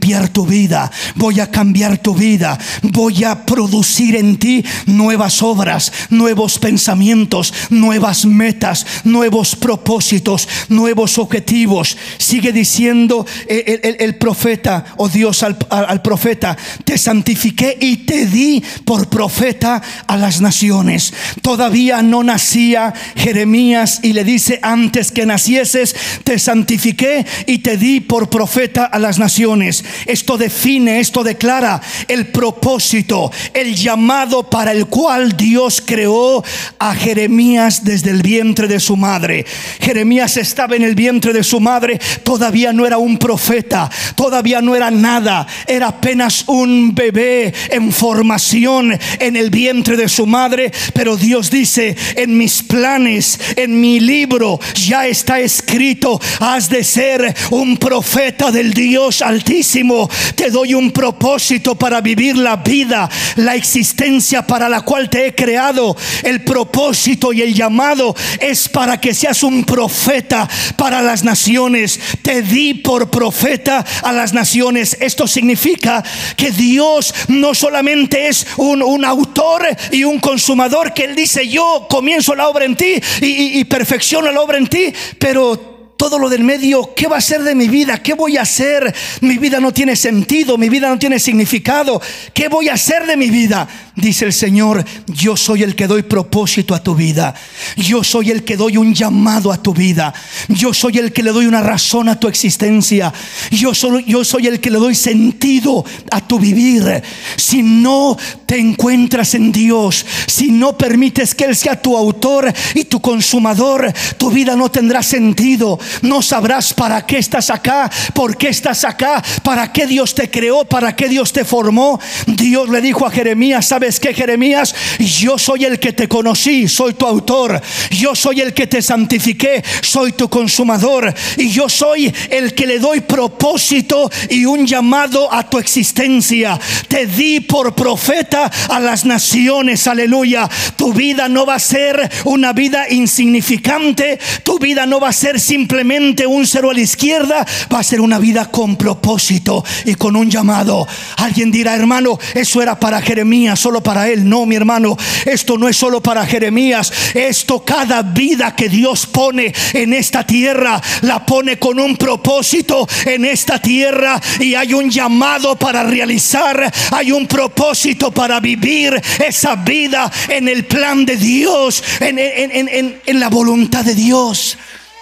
vida, voy a cambiar tu vida, voy a producir en ti nuevas obras, nuevos pensamientos, nuevas metas, nuevos propósitos, nuevos objetivos. Sigue diciendo el, el, el profeta o Dios al, al profeta: te santifiqué y te di por profeta a las naciones. Todavía no nacía Jeremías y le dice: antes que nacieses te santifiqué y te di por profeta a las naciones. Esto define, esto declara el propósito, el llamado para el cual Dios creó a Jeremías desde el vientre de su madre. Jeremías estaba en el vientre de su madre, todavía no era un profeta, todavía no era nada, era apenas un bebé en formación en el vientre de su madre. Pero Dios dice: en mis planes, en mi libro ya está escrito, has de ser un profeta del Dios Altísimo. Te doy un propósito para vivir la vida, la existencia para la cual te he creado. El propósito y el llamado es para que seas un profeta para las naciones. Te di por profeta a las naciones. Esto significa que Dios no solamente es un, un autor y un consumador, que Él dice: yo comienzo la obra en ti y, y, y perfecciono la obra en ti, pero todo lo del medio, ¿qué va a ser de mi vida? ¿Qué voy a hacer? Mi vida no tiene sentido, mi vida no tiene significado. ¿Qué voy a hacer de mi vida? Dice el Señor: yo soy el que doy propósito a tu vida. Yo soy el que doy un llamado a tu vida. Yo soy el que le doy una razón a tu existencia. Yo soy, yo soy el que le doy sentido a tu vivir. Si no te encuentras en Dios, si no permites que Él sea tu autor y tu consumador, tu vida no tendrá sentido. No sabrás para qué estás acá, por qué estás acá, para qué Dios te creó, para qué Dios te formó. Dios le dijo a Jeremías: ¿sabes qué, Jeremías? Yo soy el que te conocí, soy tu autor. Yo soy el que te santifiqué, soy tu consumador. Y yo soy el que le doy propósito y un llamado a tu existencia. Te di por profeta a las naciones. Aleluya. Tu vida no va a ser una vida insignificante. Tu vida no va a ser simplemente un cero a la izquierda. Va a ser una vida con propósito y con un llamado. Alguien dirá: hermano, eso era para Jeremías, solo para él. No, mi hermano, esto no es solo para Jeremías. Esto, cada vida que Dios pone en esta tierra, la pone con un propósito en esta tierra, y hay un llamado para realizar, hay un propósito para vivir esa vida en el plan de Dios, en, en, en, en, en la voluntad de Dios.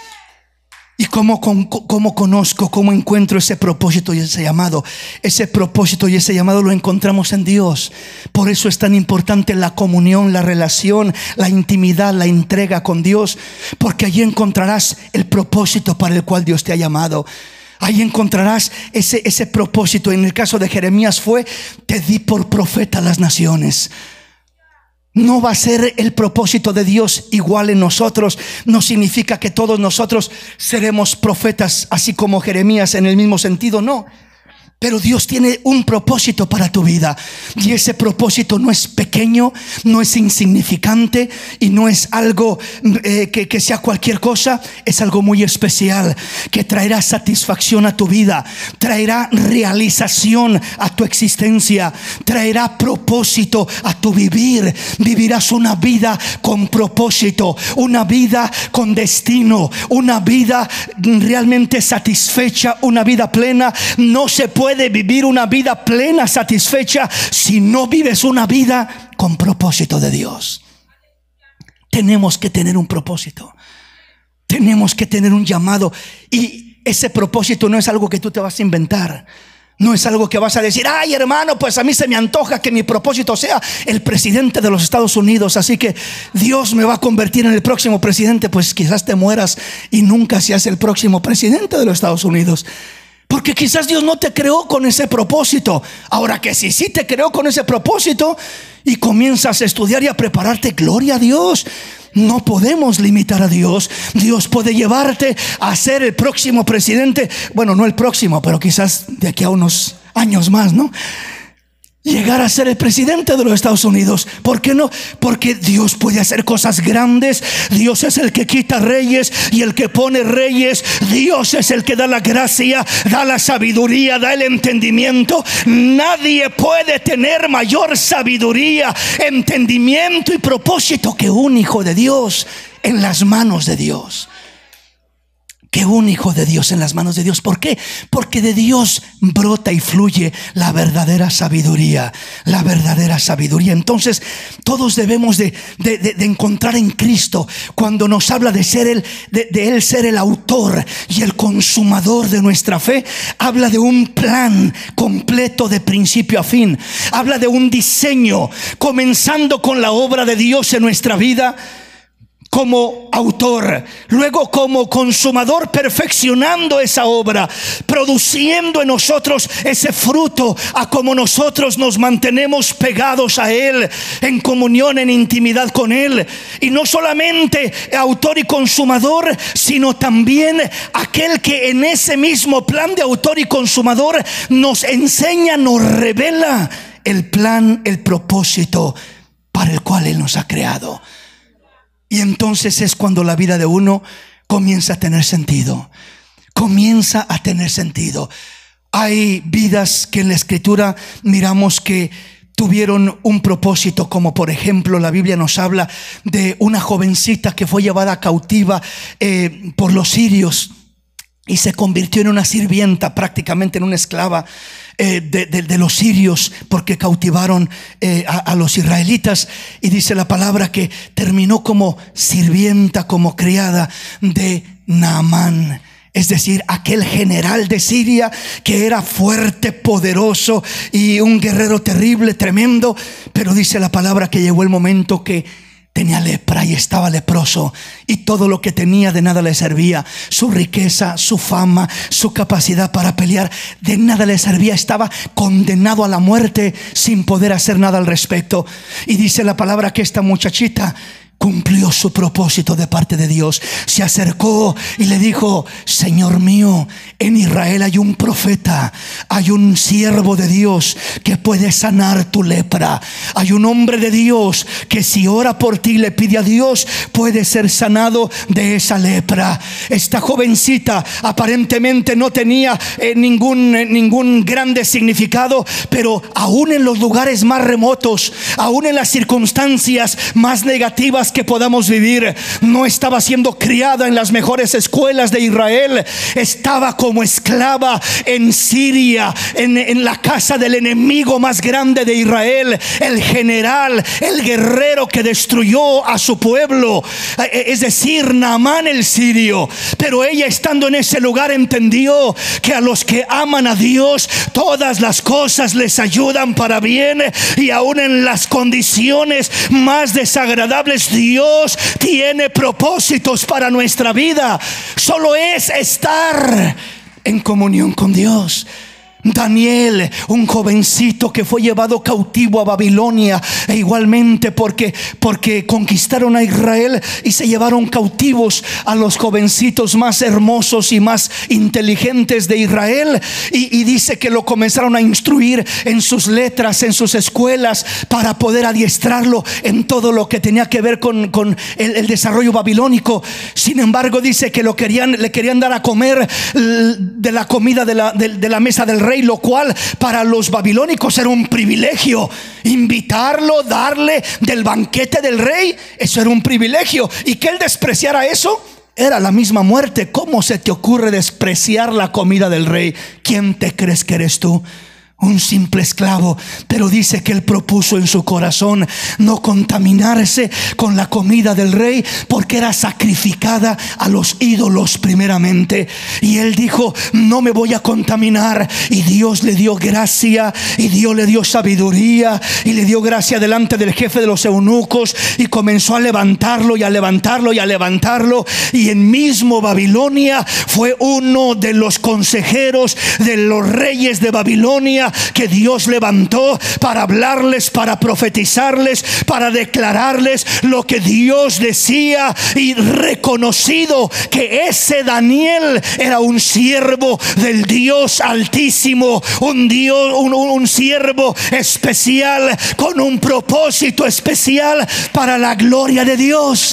¿Y cómo, cómo, cómo conozco, cómo encuentro ese propósito y ese llamado? Ese propósito y ese llamado lo encontramos en Dios. Por eso es tan importante la comunión, la relación, la intimidad, la entrega con Dios, porque allí encontrarás el propósito para el cual Dios te ha llamado. Ahí encontrarás ese, ese propósito. En el caso de Jeremías fue: te di por profeta a las naciones. No va a ser el propósito de Dios igual en nosotros. No significa que todos nosotros seremos profetas así como Jeremías en el mismo sentido, no. Pero Dios tiene un propósito para tu vida, y ese propósito no es pequeño, no es insignificante, y no es algo eh, que, que sea cualquier cosa. Es algo muy especial, que traerá satisfacción a tu vida, traerá realización a tu existencia, traerá propósito a tu vivir. Vivirás una vida con propósito, una vida con destino, una vida realmente satisfecha, una vida plena. No se puede Puede vivir una vida plena, satisfecha, si no vives una vida con propósito de Dios. Tenemos que tener un propósito, tenemos que tener un llamado, y ese propósito no es algo que tú te vas a inventar. No es algo que vas a decir: ay, hermano, pues a mí se me antoja que mi propósito sea el presidente de los Estados Unidos, así que Dios me va a convertir en el próximo presidente. Pues quizás te mueras y nunca seas el próximo presidente de los Estados Unidos, porque quizás Dios no te creó con ese propósito. Ahora que si sí te creó con ese propósito y comienzas a estudiar y a prepararte, gloria a Dios. No podemos limitar a Dios. Dios puede llevarte a ser el próximo presidente. Bueno, no el próximo, pero quizás de aquí a unos años más, ¿no? llegar a ser el presidente de los Estados Unidos. ¿Por qué no? Porque Dios puede hacer cosas grandes. Dios es el que quita reyes y el que pone reyes. Dios es el que da la gracia, da la sabiduría, da el entendimiento. Nadie puede tener mayor sabiduría, entendimiento y propósito que un hijo de Dios en las manos de Dios. Que un hijo de Dios en las manos de Dios. ¿Por qué? Porque de Dios brota y fluye la verdadera sabiduría. La verdadera sabiduría. Entonces todos debemos de, de, de, de encontrar en Cristo, cuando nos habla de ser el, de, de Él ser el autor y el consumador de nuestra fe. Habla de un plan completo de principio a fin. Habla de un diseño, comenzando con la obra de Dios en nuestra vida como autor, luego como consumador, perfeccionando esa obra, produciendo en nosotros ese fruto a como nosotros nos mantenemos pegados a Él, en comunión, en intimidad con Él. Y no solamente autor y consumador, sino también aquel que en ese mismo plan de autor y consumador nos enseña, nos revela el plan, el propósito para el cual Él nos ha creado. Y entonces es cuando la vida de uno comienza a tener sentido. Comienza a tener sentido. Hay vidas que en la Escritura miramos que tuvieron un propósito, como por ejemplo la Biblia nos habla de una jovencita que fue llevada cautiva eh, por los sirios y se convirtió en una sirvienta, prácticamente en una esclava Eh, de, de, de los sirios, porque cautivaron eh, a, a los israelitas. Y dice la palabra que terminó como sirvienta, como criada de Naamán, es decir, aquel general de Siria que era fuerte, poderoso y un guerrero terrible, tremendo. Pero dice la palabra que llegó el momento que tenía lepra y estaba leproso, y todo lo que tenía de nada le servía. Su riqueza, su fama, su capacidad para pelear, de nada le servía. Estaba condenado a la muerte sin poder hacer nada al respecto. Y dice la palabra que esta muchachita cumplió su propósito de parte de Dios. Se acercó y le dijo: Señor mío, en Israel hay un profeta, hay un siervo de Dios que puede sanar tu lepra. Hay un hombre de Dios que si ora por ti, le pide a Dios, puede ser sanado de esa lepra. Esta jovencita aparentemente no tenía eh, ningún, eh, ningún grande significado, pero aún en los lugares más remotos, aún en las circunstancias más negativas que podamos vivir, no estaba siendo criada en las mejores escuelas de Israel. Estaba como esclava en Siria, en, en la casa del enemigo más grande de Israel, el general, el guerrero que destruyó a su pueblo, es decir, Naamán el sirio. Pero ella, estando en ese lugar, entendió que a los que aman a Dios todas las cosas les ayudan para bien, y aún en las condiciones más desagradables Dios tiene propósitos para nuestra vida. Solo es estar en comunión con Dios. Daniel, un jovencito que fue llevado cautivo a Babilonia, e igualmente porque, porque conquistaron a Israel y se llevaron cautivos a los jovencitos más hermosos y más inteligentes de Israel, y, y dice que lo comenzaron a instruir en sus letras, en sus escuelas, para poder adiestrarlo en todo lo que tenía que ver con, con el, el desarrollo babilónico. Sin embargo, dice que lo querían, le querían dar a comer de la comida de la, de, de la mesa del rey, lo cual para los babilónicos era un privilegio. Invitarlo, darle del banquete del rey, eso era un privilegio. Y que él despreciara eso era la misma muerte. ¿Cómo se te ocurre despreciar la comida del rey? ¿Quién te crees que eres tú? Un simple esclavo. Pero dice que él propuso en su corazón no contaminarse con la comida del rey, porque era sacrificada a los ídolos primeramente. Y él dijo: no me voy a contaminar. Y Dios le dio gracia, y Dios le dio sabiduría, y le dio gracia delante del jefe de los eunucos, y comenzó a levantarlo y a levantarlo y a levantarlo. Y en mismo Babilonia fue uno de los consejeros de los reyes de Babilonia, día que Dios levantó para hablarles, para profetizarles, para declararles lo que Dios decía, y reconocido que ese Daniel era un siervo del Dios Altísimo, un Dios, un, un siervo especial con un propósito especial para la gloria de Dios.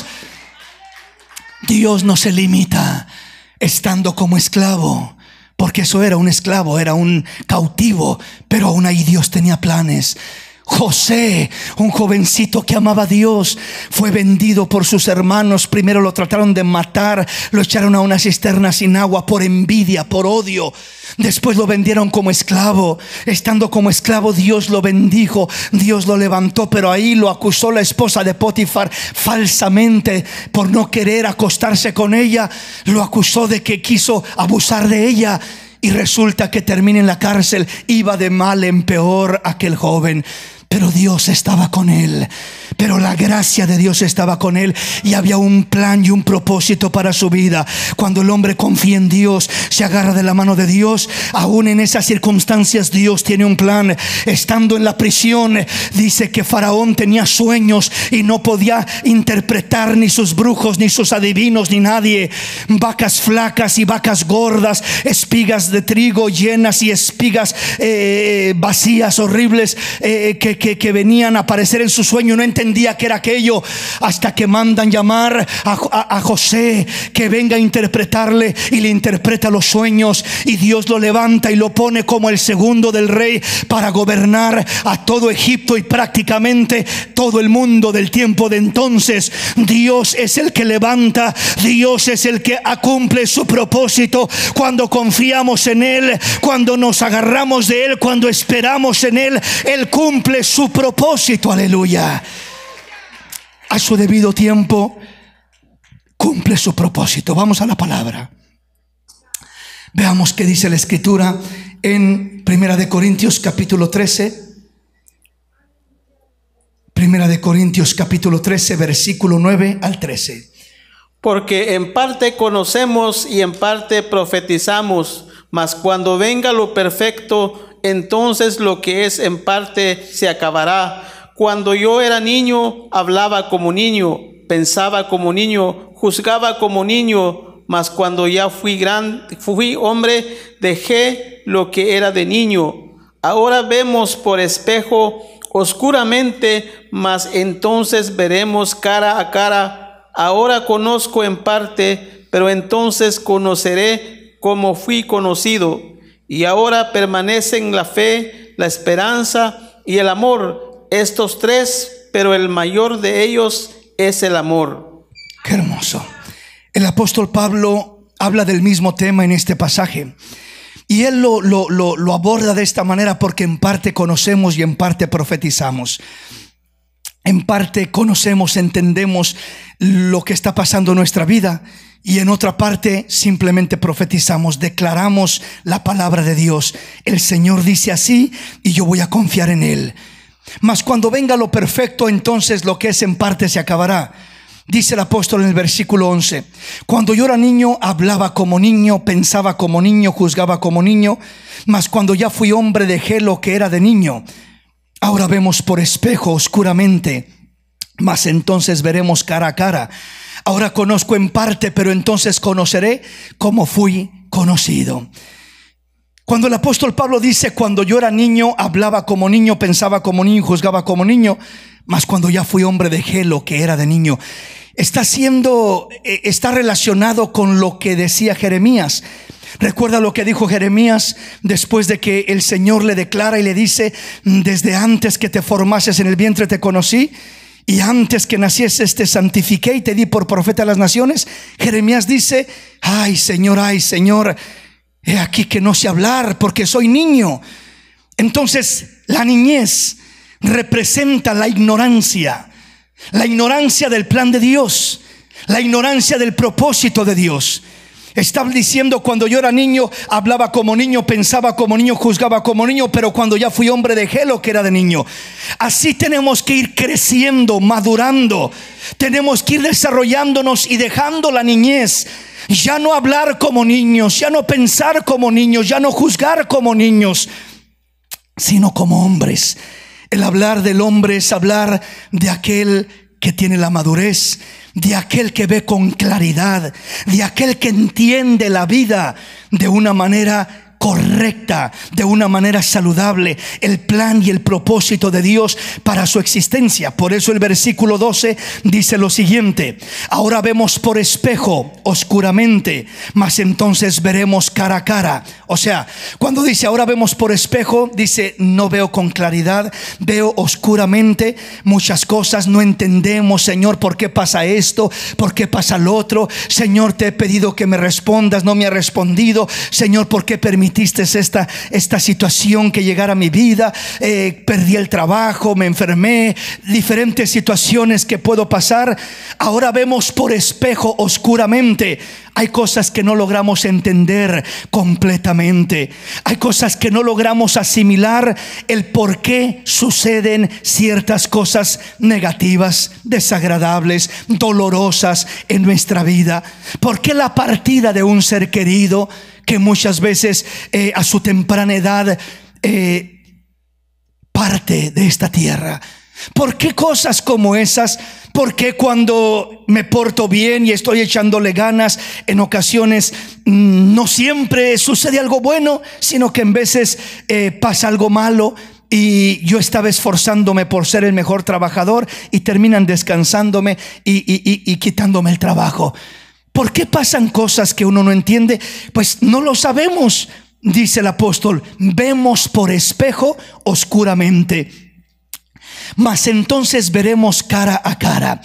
Dios no se limita estando como esclavo, porque eso era un esclavo, era un cautivo, pero aún ahí Dios tenía planes. José, un jovencito que amaba a Dios, fue vendido por sus hermanos. Primero lo trataron de matar, lo echaron a una cisterna sin agua por envidia, por odio. Después lo vendieron como esclavo. Estando como esclavo, Dios lo bendijo, Dios lo levantó, pero ahí lo acusó la esposa de Potifar falsamente por no querer acostarse con ella. Lo acusó de que quiso abusar de ella. Y resulta que termina en la cárcel. Iba de mal en peor aquel joven, pero Dios estaba con él. Pero la gracia de Dios estaba con él, y había un plan y un propósito para su vida. Cuando el hombre confía en Dios, se agarra de la mano de Dios, aún en esas circunstancias Dios tiene un plan. Estando en la prisión, dice que Faraón tenía sueños y no podía interpretar, ni sus brujos, ni sus adivinos, ni nadie. Vacas flacas y vacas gordas, espigas de trigo llenas y espigas eh, vacías, horribles, eh, que, que, que venían a aparecer en su sueño. No entendía que era aquello, hasta que mandan llamar a, a, a José, que venga a interpretarle, y le interpreta los sueños, y Dios lo levanta y lo pone como el segundo del rey para gobernar a todo Egipto y prácticamente todo el mundo del tiempo de entonces. Dios es el que levanta, Dios es el que cumple su propósito. Cuando confiamos en Él, cuando nos agarramos de Él, cuando esperamos en Él, Él cumple su propósito. Aleluya. A su debido tiempo cumple su propósito. Vamos a la palabra. Veamos qué dice la Escritura en Primera de Corintios capítulo trece. Primera de Corintios capítulo trece, versículo nueve al trece. Porque en parte conocemos y en parte profetizamos, mas cuando venga lo perfecto, entonces lo que es en parte se acabará. Cuando yo era niño, hablaba como niño, pensaba como niño, juzgaba como niño, mas cuando ya fui gran, fui hombre, dejé lo que era de niño. Ahora vemos por espejo oscuramente, mas entonces veremos cara a cara. Ahora conozco en parte, pero entonces conoceré como fui conocido. Y ahora permanecen la fe, la esperanza y el amor, estos tres, pero el mayor de ellos es el amor. Qué hermoso. El apóstol Pablo habla del mismo tema en este pasaje, y él lo, lo, lo, lo aborda de esta manera porque en parte conocemos y en parte profetizamos. En parte conocemos, entendemos lo que está pasando en nuestra vida, y en otra parte simplemente profetizamos, declaramos la palabra de Dios. El Señor dice así y yo voy a confiar en Él. Mas cuando venga lo perfecto, entonces lo que es en parte se acabará. Dice el apóstol en el versículo once: cuando yo era niño, hablaba como niño, pensaba como niño, juzgaba como niño. Mas cuando ya fui hombre, dejé lo que era de niño. Ahora vemos por espejo oscuramente, mas entonces veremos cara a cara. Ahora conozco en parte, pero entonces conoceré como fui conocido. Cuando el apóstol Pablo dice: cuando yo era niño, hablaba como niño, pensaba como niño, juzgaba como niño, mas cuando ya fui hombre, dejé lo que era de niño, está siendo, está relacionado con lo que decía Jeremías. Recuerda lo que dijo Jeremías después de que el Señor le declara y le dice: desde antes que te formases en el vientre te conocí, y antes que nacieses te santifiqué y te di por profeta a las naciones. Jeremías dice: ay Señor, ay Señor, he aquí que no sé hablar porque soy niño. Entonces la niñez representa la ignorancia, la ignorancia del plan de Dios, la ignorancia del propósito de Dios. Estaba diciendo: cuando yo era niño, hablaba como niño, pensaba como niño, juzgaba como niño, pero cuando ya fui hombre, dejé lo que era de niño. Así tenemos que ir creciendo, madurando. Tenemos que ir desarrollándonos y dejando la niñez. Ya no hablar como niños, ya no pensar como niños, ya no juzgar como niños. sino como hombres. El hablar del hombre es hablar de aquel que tiene la madurez, de aquel que ve con claridad, de aquel que entiende la vida de una manera correcta, de una manera saludable, el plan y el propósito de Dios para su existencia. Por eso el versículo doce dice lo siguiente: ahora vemos por espejo oscuramente, mas entonces veremos cara a cara. O sea, cuando dice ahora vemos por espejo, dice no veo con claridad, veo oscuramente muchas cosas, no entendemos, Señor, por qué pasa esto, por qué pasa lo otro. Señor, te he pedido que me respondas, no me has respondido. Señor, ¿por qué permitiste esta, esta situación que llegara a mi vida? Eh, perdí el trabajo, me enfermé, diferentes situaciones que puedo pasar. Ahora vemos por espejo oscuramente. Hay cosas que no logramos entender completamente. Hay cosas que no logramos asimilar el por qué suceden ciertas cosas negativas, desagradables, dolorosas en nuestra vida. ¿Por qué la partida de un ser querido que muchas veces eh, a su temprana edad eh, parte de esta tierra? ¿Por qué cosas como esas? ¿Por qué cuando me porto bien y estoy echándole ganas, en ocasiones mmm, no siempre sucede algo bueno, sino que en veces eh, pasa algo malo? Y yo estaba esforzándome por ser el mejor trabajador y terminan descansándome y, y, y, y quitándome el trabajo. ¿Por qué pasan cosas que uno no entiende? Pues no lo sabemos. Dice el apóstol: vemos por espejo oscuramente, mas entonces veremos cara a cara.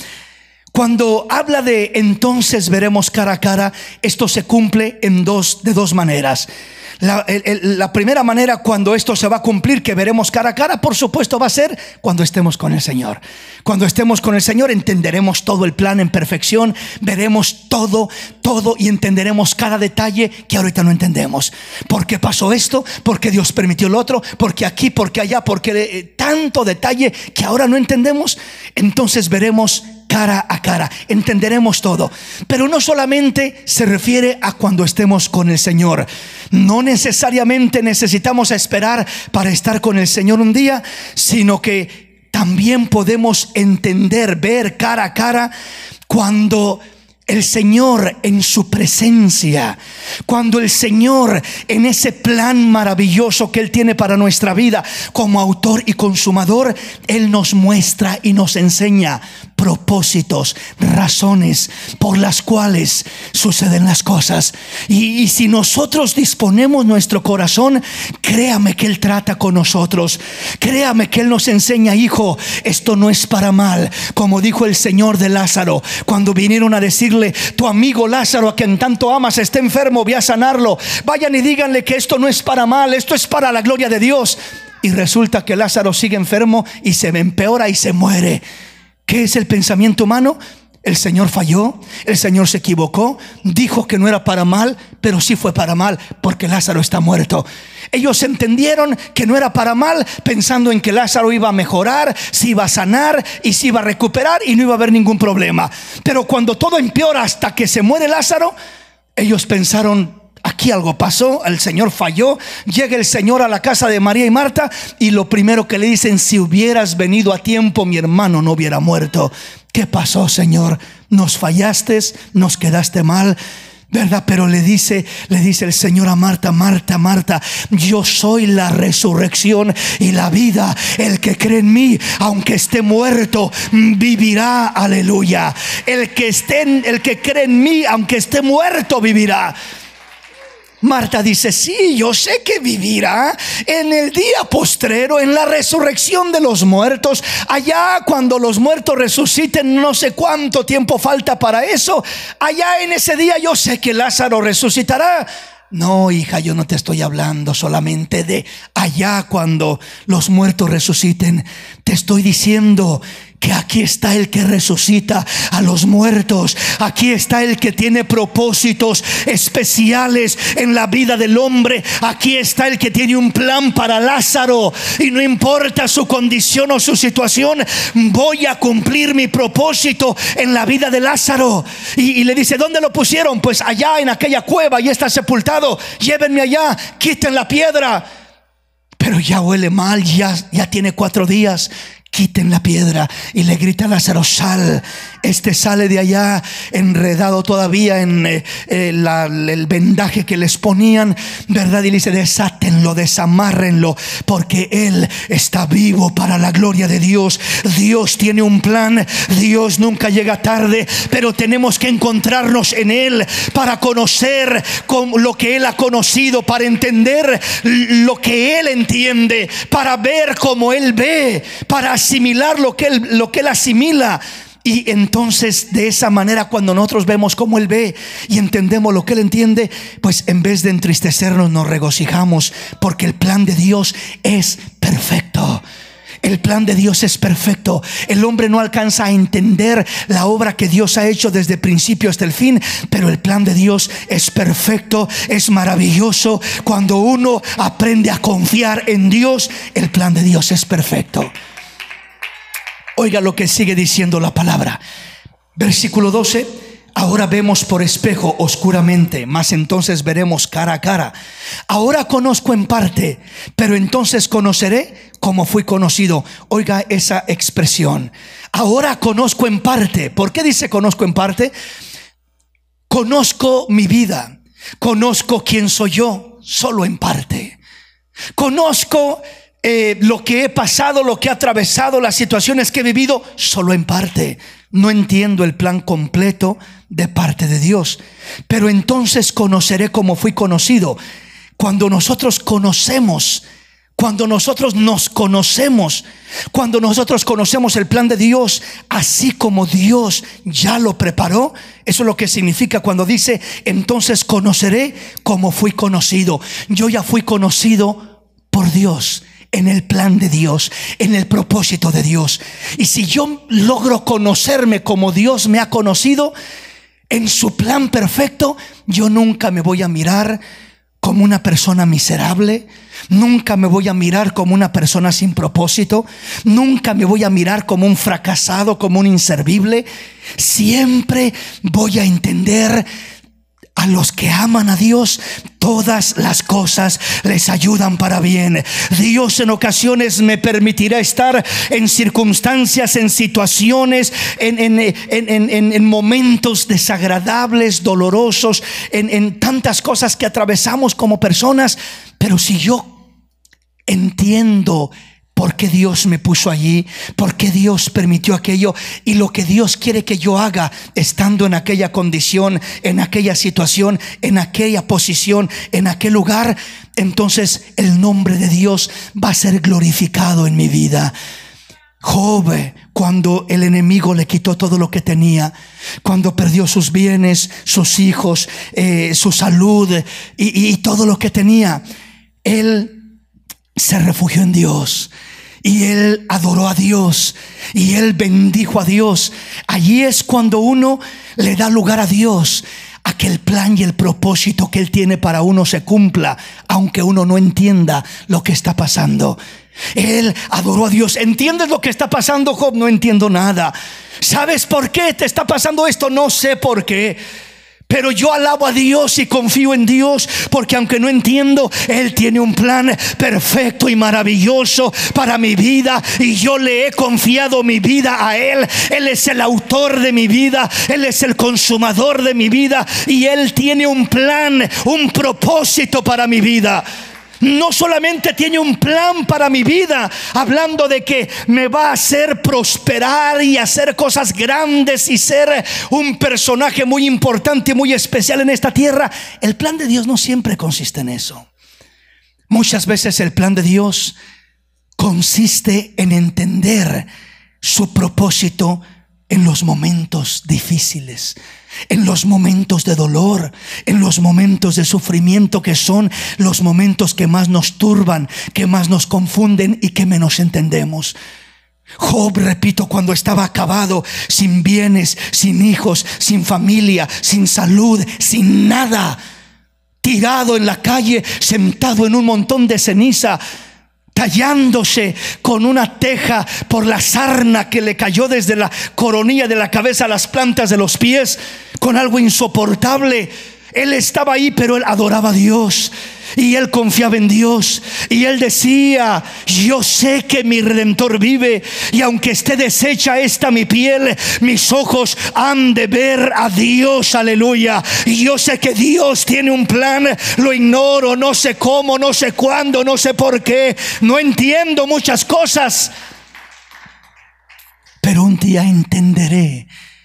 Cuando habla de entonces veremos cara a cara, esto se cumple en dos, de dos maneras. La, el, la primera manera, cuando esto se va a cumplir, que veremos cara a cara, por supuesto va a ser cuando estemos con el Señor. Cuando estemos con el Señor entenderemos todo el plan en perfección, veremos todo, todo y entenderemos cada detalle que ahorita no entendemos. ¿Por qué pasó esto? ¿Por qué Dios permitió lo otro? ¿Por qué aquí? ¿Por qué allá? ¿Por qué eh, tanto detalle que ahora no entendemos? Entonces veremos cara a cara, entenderemos todo. Pero no solamente se refiere a cuando estemos con el Señor. No necesariamente necesitamos esperar para estar con el Señor un día, sino que también podemos entender, ver cara a cara cuando el Señor en su presencia, cuando el Señor en ese plan maravilloso que Él tiene para nuestra vida como autor y consumador, Él nos muestra y nos enseña propósitos, razones por las cuales suceden las cosas. Y, y si nosotros disponemos nuestro corazón, créame que Él trata con nosotros. Créame que Él nos enseña: hijo, esto no es para mal. Como dijo el Señor de Lázaro, cuando vinieron a decirle: tu amigo Lázaro, a quien tanto amas, está enfermo, ve a sanarlo. Vayan y díganle que esto no es para mal, esto es para la gloria de Dios. Y resulta que Lázaro sigue enfermo y se empeora y se muere. ¿Qué es el pensamiento humano? El Señor falló, el Señor se equivocó, dijo que no era para mal, pero sí fue para mal, porque Lázaro está muerto. Ellos entendieron que no era para mal, pensando en que Lázaro iba a mejorar, se iba a sanar y se iba a recuperar y no iba a haber ningún problema. Pero cuando todo empeora hasta que se muere Lázaro, ellos pensaron: aquí algo pasó, el Señor falló. Llega el Señor a la casa de María y Marta y lo primero que le dicen: si hubieras venido a tiempo, mi hermano no hubiera muerto. ¿Qué pasó, Señor? Nos fallaste, nos quedaste mal, ¿verdad? Pero le dice, le dice el Señor a Marta: Marta, Marta, yo soy la resurrección y la vida. El que cree en mí, aunque esté muerto, vivirá. Aleluya. El que esté, el que cree en mí, aunque esté muerto, vivirá. Marta dice: sí, yo sé que vivirá en el día postrero, en la resurrección de los muertos. Allá cuando los muertos resuciten, no sé cuánto tiempo falta para eso. Allá en ese día yo sé que Lázaro resucitará. No, hija, yo no te estoy hablando solamente de allá cuando los muertos resuciten. Te estoy diciendo que aquí está el que resucita a los muertos. Aquí está el que tiene propósitos especiales en la vida del hombre. Aquí está el que tiene un plan para Lázaro, y no importa su condición o su situación, voy a cumplir mi propósito en la vida de Lázaro. Y, y le dice: ¿dónde lo pusieron? Pues allá en aquella cueva, y está sepultado. Llévenme allá, quiten la piedra. pero ya huele mal, ya, ya tiene cuatro días. Quiten la piedra. Y le grita a Lázaro: sal. Este sale de allá enredado todavía en eh, eh, la, el vendaje que les ponían, ¿verdad? Y le dice: desátenlo, desamárrenlo, porque Él está vivo para la gloria de Dios. Dios tiene un plan. Dios nunca llega tarde, pero tenemos que encontrarnos en Él para conocer con lo que Él ha conocido, para entender lo que Él entiende, para ver como Él ve, para asimilar lo que él, lo que él asimila. Y entonces de esa manera, cuando nosotros vemos cómo Él ve y entendemos lo que Él entiende, pues en vez de entristecernos nos regocijamos, porque el plan de Dios es perfecto. El plan de Dios es perfecto. El hombre no alcanza a entender la obra que Dios ha hecho desde el principio hasta el fin, pero el plan de Dios es perfecto, es maravilloso. Cuando uno aprende a confiar en Dios, el plan de Dios es perfecto. Oiga lo que sigue diciendo la palabra. Versículo doce: ahora vemos por espejo oscuramente, mas entonces veremos cara a cara. Ahora conozco en parte, pero entonces conoceré como fui conocido. Oiga esa expresión: ahora conozco en parte. ¿Por qué dice conozco en parte? Conozco mi vida, conozco quién soy yo, solo en parte. Conozco Eh, lo que he pasado, lo que he atravesado, las situaciones que he vivido, solo en parte. No entiendo el plan completo de parte de Dios, pero entonces conoceré como fui conocido. Cuando nosotros conocemos, cuando nosotros nos conocemos, cuando nosotros conocemos el plan de Dios, así como Dios ya lo preparó, eso es lo que significa cuando dice: entonces conoceré como fui conocido. Yo ya fui conocido por Dios, en el plan de Dios, en el propósito de Dios. Y si yo logro conocerme como Dios me ha conocido, en su plan perfecto, yo nunca me voy a mirar como una persona miserable, nunca me voy a mirar como una persona sin propósito, nunca me voy a mirar como un fracasado, como un inservible. Siempre voy a entender: a los que aman a Dios, todas las cosas les ayudan para bien. Dios en ocasiones me permitirá estar en circunstancias, en situaciones, en, en, en, en, en momentos desagradables, dolorosos, en, en tantas cosas que atravesamos como personas. Pero si yo entiendo por qué Dios me puso allí, por qué Dios permitió aquello, y lo que Dios quiere que yo haga estando en aquella condición, en aquella situación, en aquella posición, en aquel lugar, entonces el nombre de Dios va a ser glorificado en mi vida. Job, cuando el enemigo le quitó todo lo que tenía, cuando perdió sus bienes, sus hijos, eh, su salud y, y todo lo que tenía, él se refugió en Dios. Y él adoró a Dios, y él bendijo a Dios. Allí es cuando uno le da lugar a Dios, a que el plan y el propósito que Él tiene para uno se cumpla, aunque uno no entienda lo que está pasando. Él adoró a Dios. ¿Entiendes lo que está pasando, Job? No entiendo nada. ¿Sabes por qué te está pasando esto? No sé por qué. Pero yo alabo a Dios y confío en Dios, porque aunque no entiendo, Él tiene un plan perfecto y maravilloso para mi vida, y yo le he confiado mi vida a Él. Él es el autor de mi vida, Él es el consumador de mi vida, y Él tiene un plan, un propósito para mi vida. No solamente tiene un plan para mi vida, hablando de que me va a hacer prosperar y hacer cosas grandes y ser un personaje muy importante, muy especial en esta tierra. El plan de Dios no siempre consiste en eso. Muchas veces el plan de Dios consiste en entender su propósito en los momentos difíciles, en los momentos de dolor, en los momentos de sufrimiento, que son los momentos que más nos turban, que más nos confunden y que menos entendemos. Job, repito, cuando estaba acabado, sin bienes, sin hijos, sin familia, sin salud, sin nada, tirado en la calle, sentado en un montón de ceniza, tallándose con una teja por la sarna que le cayó desde la coronilla de la cabeza a las plantas de los pies, con algo insoportable. Él estaba ahí, pero él adoraba a Dios. Y él confiaba en Dios. Y él decía: yo sé que mi Redentor vive, y aunque esté deshecha esta mi piel, mis ojos han de ver a Dios. Aleluya. Y yo sé que Dios tiene un plan. Lo ignoro, no sé cómo, no sé cuándo, no sé por qué, no entiendo muchas cosas, pero un día entenderé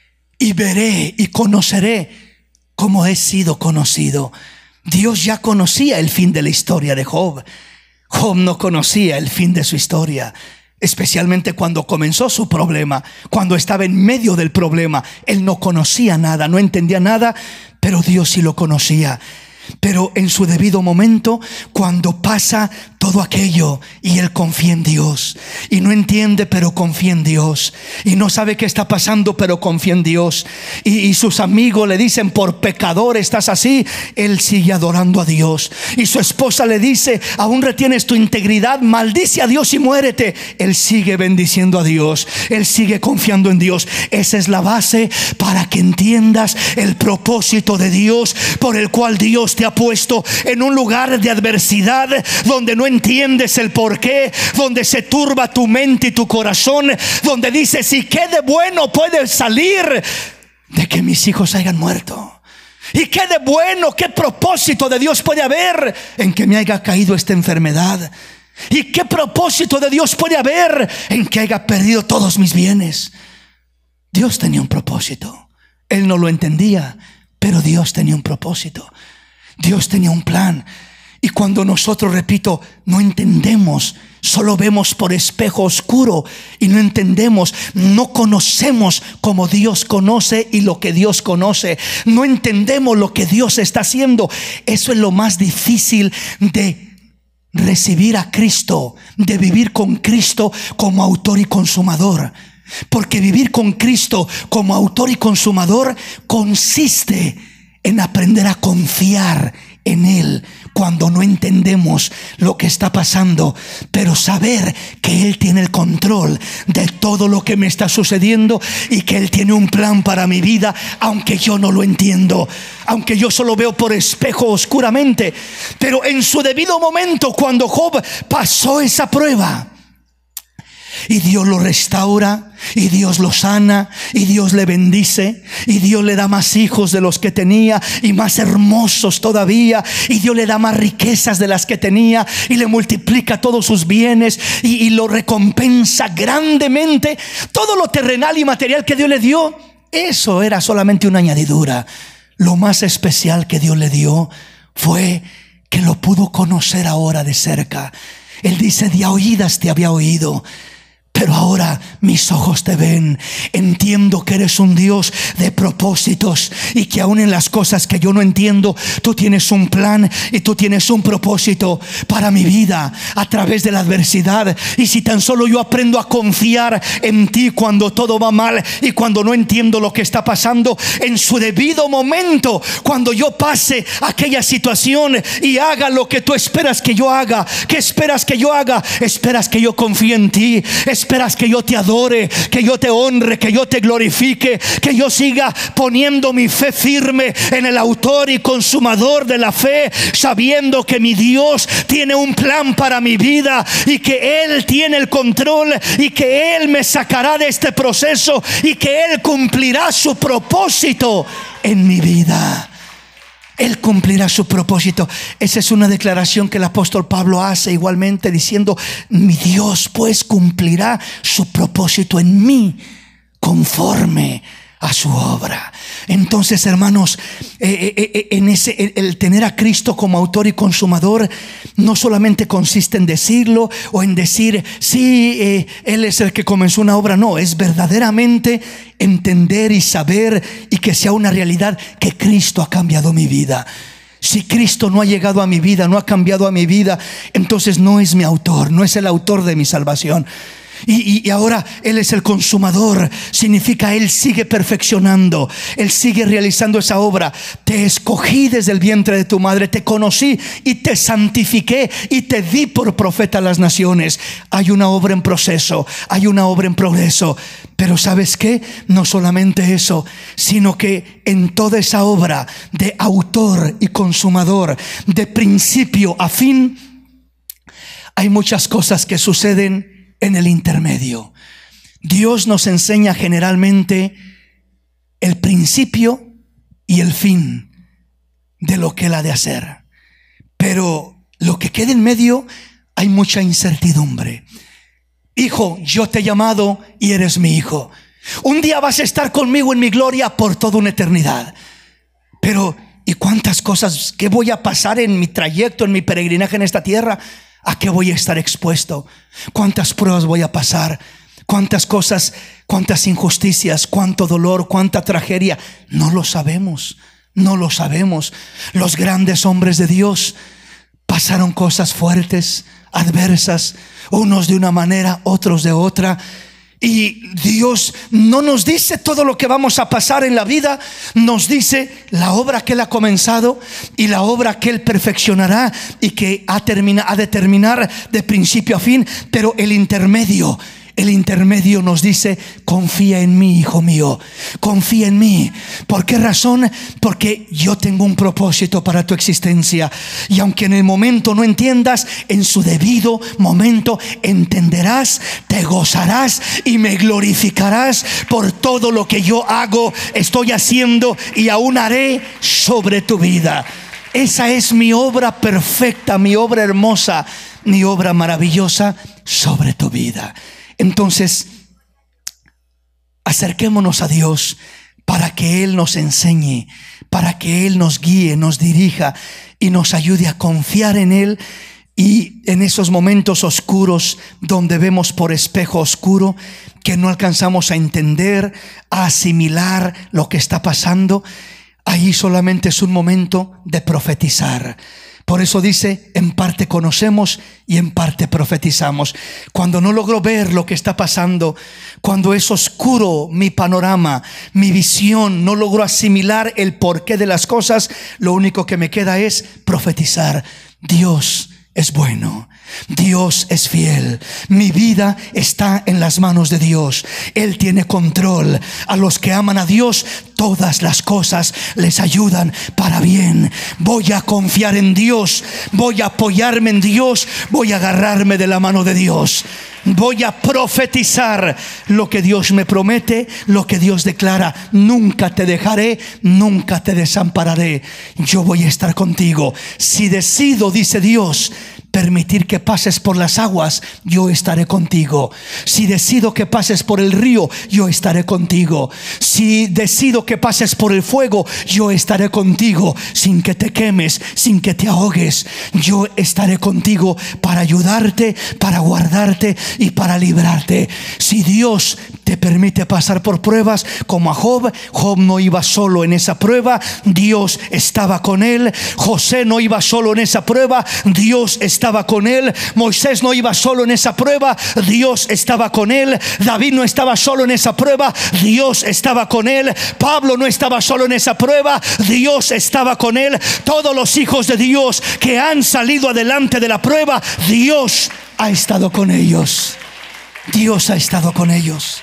y veré y conoceré como he sido conocido. Dios ya conocía el fin de la historia de Job. Job no conocía el fin de su historia, especialmente cuando comenzó su problema, cuando estaba en medio del problema. Él no conocía nada, no entendía nada, pero Dios sí lo conocía. Pero en su debido momento, cuando pasa todo aquello y él confía en Dios, y no entiende pero confía en Dios, y no sabe qué está pasando pero confía en Dios, y, y sus amigos le dicen: por pecador estás así, él sigue adorando a Dios. Y su esposa le dice: aún retienes tu integridad, maldice a Dios y muérete. Él sigue bendiciendo a Dios, él sigue confiando en Dios. Esa es la base para que entiendas el propósito de Dios, por el cual Dios te ha puesto en un lugar de adversidad donde no entiendes el porqué, donde se turba tu mente y tu corazón, donde dices: ¿y qué de bueno puede salir de que mis hijos hayan muerto? ¿Y qué de bueno, qué propósito de Dios puede haber en que me haya caído esta enfermedad? ¿Y qué propósito de Dios puede haber en que haya perdido todos mis bienes? Dios tenía un propósito. Él no lo entendía, pero Dios tenía un propósito. Dios tenía un plan. Y cuando nosotros, repito, no entendemos, solo vemos por espejo oscuro y no entendemos, no conocemos como Dios conoce y lo que Dios conoce, no entendemos lo que Dios está haciendo. Eso es lo más difícil de recibir a Cristo, de vivir con Cristo como autor y consumador. Porque vivir con Cristo como autor y consumador consiste en aprender a confiar en Él cuando no entendemos lo que está pasando, pero saber que Él tiene el control de todo lo que me está sucediendo y que Él tiene un plan para mi vida, aunque yo no lo entiendo, aunque yo solo veo por espejo oscuramente. Pero en su debido momento, cuando Job pasó esa prueba, y Dios lo restaura, y Dios lo sana, y Dios le bendice, y Dios le da más hijos de los que tenía, y más hermosos todavía, y Dios le da más riquezas de las que tenía, y le multiplica todos sus bienes, y, y lo recompensa grandemente. Todo lo terrenal y material que Dios le dio, eso era solamente una añadidura. Lo más especial que Dios le dio fue que lo pudo conocer ahora de cerca. Él dice: de a oídas te había oído, pero ahora mis ojos te ven. Entiendo que eres un Dios de propósitos, y que aún en las cosas que yo no entiendo, tú tienes un plan y tú tienes un propósito para mi vida a través de la adversidad. Y si tan solo yo aprendo a confiar en ti cuando todo va mal y cuando no entiendo lo que está pasando, en su debido momento, cuando yo pase aquella situación y haga lo que tú esperas que yo haga, ¿qué esperas que yo haga? Esperas que yo confíe en ti, esperas que yo te adore, que yo te honre, que yo te glorifique, que yo siga poniendo mi fe firme en el autor y consumador de la fe, sabiendo que mi Dios tiene un plan para mi vida y que Él tiene el control y que Él me sacará de este proceso y que Él cumplirá su propósito en mi vida. Él cumplirá su propósito. Esa es una declaración que el apóstol Pablo hace igualmente, diciendo: mi Dios pues cumplirá su propósito en mí conforme a su obra. Entonces, hermanos, eh, eh, en ese, el, el tener a Cristo como autor y consumador no solamente consiste en decirlo o en decir sí, eh, Él es el que comenzó una obra. No, es verdaderamente entender y saber y que sea una realidad que Cristo ha cambiado mi vida. Si Cristo no ha llegado a mi vida, no ha cambiado a mi vida, entonces no es mi autor, no es el autor de mi salvación. Y, y, y ahora Él es el consumador. Significa Él sigue perfeccionando, Él sigue realizando esa obra. Te escogí desde el vientre de tu madre, te conocí y te santifiqué y te di por profeta a las naciones. Hay una obra en proceso, hay una obra en progreso. Pero ¿sabes qué? No solamente eso, sino que en toda esa obra de autor y consumador, de principio a fin, hay muchas cosas que suceden en el intermedio. Dios nos enseña generalmente el principio y el fin de lo que Él ha de hacer, pero lo que queda en medio hay mucha incertidumbre. Hijo, yo te he llamado y eres mi hijo. Un día vas a estar conmigo en mi gloria por toda una eternidad. Pero ¿y cuántas cosas? ¿Qué voy a pasar en mi trayecto, en mi peregrinaje en esta tierra? ¿A qué voy a estar expuesto? ¿Cuántas pruebas voy a pasar? ¿Cuántas cosas? ¿Cuántas injusticias? ¿Cuánto dolor? ¿Cuánta tragedia? No lo sabemos, no lo sabemos. Los grandes hombres de Dios pasaron cosas fuertes, adversas, unos de una manera, otros de otra. Y Dios no nos dice todo lo que vamos a pasar en la vida, nos dice la obra que Él ha comenzado y la obra que Él perfeccionará y que ha, termina, ha de terminar de principio a fin. Pero el intermedio, el intermedio nos dice: confía en mí, hijo mío, confía en mí. ¿Por qué razón? Porque yo tengo un propósito para tu existencia. Y aunque en el momento no entiendas, en su debido momento entenderás, te gozarás y me glorificarás por todo lo que yo hago, estoy haciendo y aún haré sobre tu vida. Esa es mi obra perfecta, mi obra hermosa, mi obra maravillosa sobre tu vida. Entonces, acerquémonos a Dios para que Él nos enseñe, para que Él nos guíe, nos dirija y nos ayude a confiar en Él. Y en esos momentos oscuros donde vemos por espejo oscuro, que no alcanzamos a entender, a asimilar lo que está pasando, ahí solamente es un momento de profetizar. Por eso dice: en parte conocemos y en parte profetizamos. Cuando no logro ver lo que está pasando, cuando es oscuro mi panorama, mi visión, no logro asimilar el porqué de las cosas, lo único que me queda es profetizar. Dios es bueno, Dios es fiel, mi vida está en las manos de Dios, Él tiene control. A los que aman a Dios, todas las cosas les ayudan para bien. Voy a confiar en Dios, voy a apoyarme en Dios, voy a agarrarme de la mano de Dios. Voy a profetizar lo que Dios me promete, lo que Dios declara: nunca te dejaré, nunca te desampararé, yo voy a estar contigo. Si decido, dice Dios, permitir que pases por las aguas, yo estaré contigo. Si decido que pases por el río, yo estaré contigo. Si decido que pases por el fuego, yo estaré contigo, sin que te quemes, sin que te ahogues. Yo estaré contigo para ayudarte, para guardarte y para librarte. Si Dios te permite pasar por pruebas, como a Job, Job no iba solo en esa prueba, Dios estaba con él. José no iba solo en esa prueba, Dios estaba con él. Moisés no iba solo en esa prueba, Dios estaba con él. David no estaba solo en esa prueba, Dios estaba con él. Pablo no estaba solo en esa prueba, Dios estaba con él. Todos los hijos de Dios que han salido adelante de la prueba, Dios ha estado con ellos. Dios ha estado con ellos.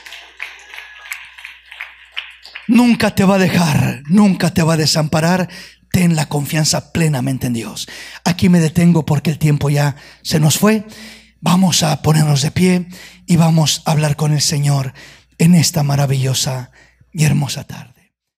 Nunca te va a dejar, nunca te va a desamparar. Ten la confianza plenamente en Dios. Aquí me detengo porque el tiempo ya se nos fue. Vamos a ponernos de pie y vamos a hablar con el Señor en esta maravillosa y hermosa tarde.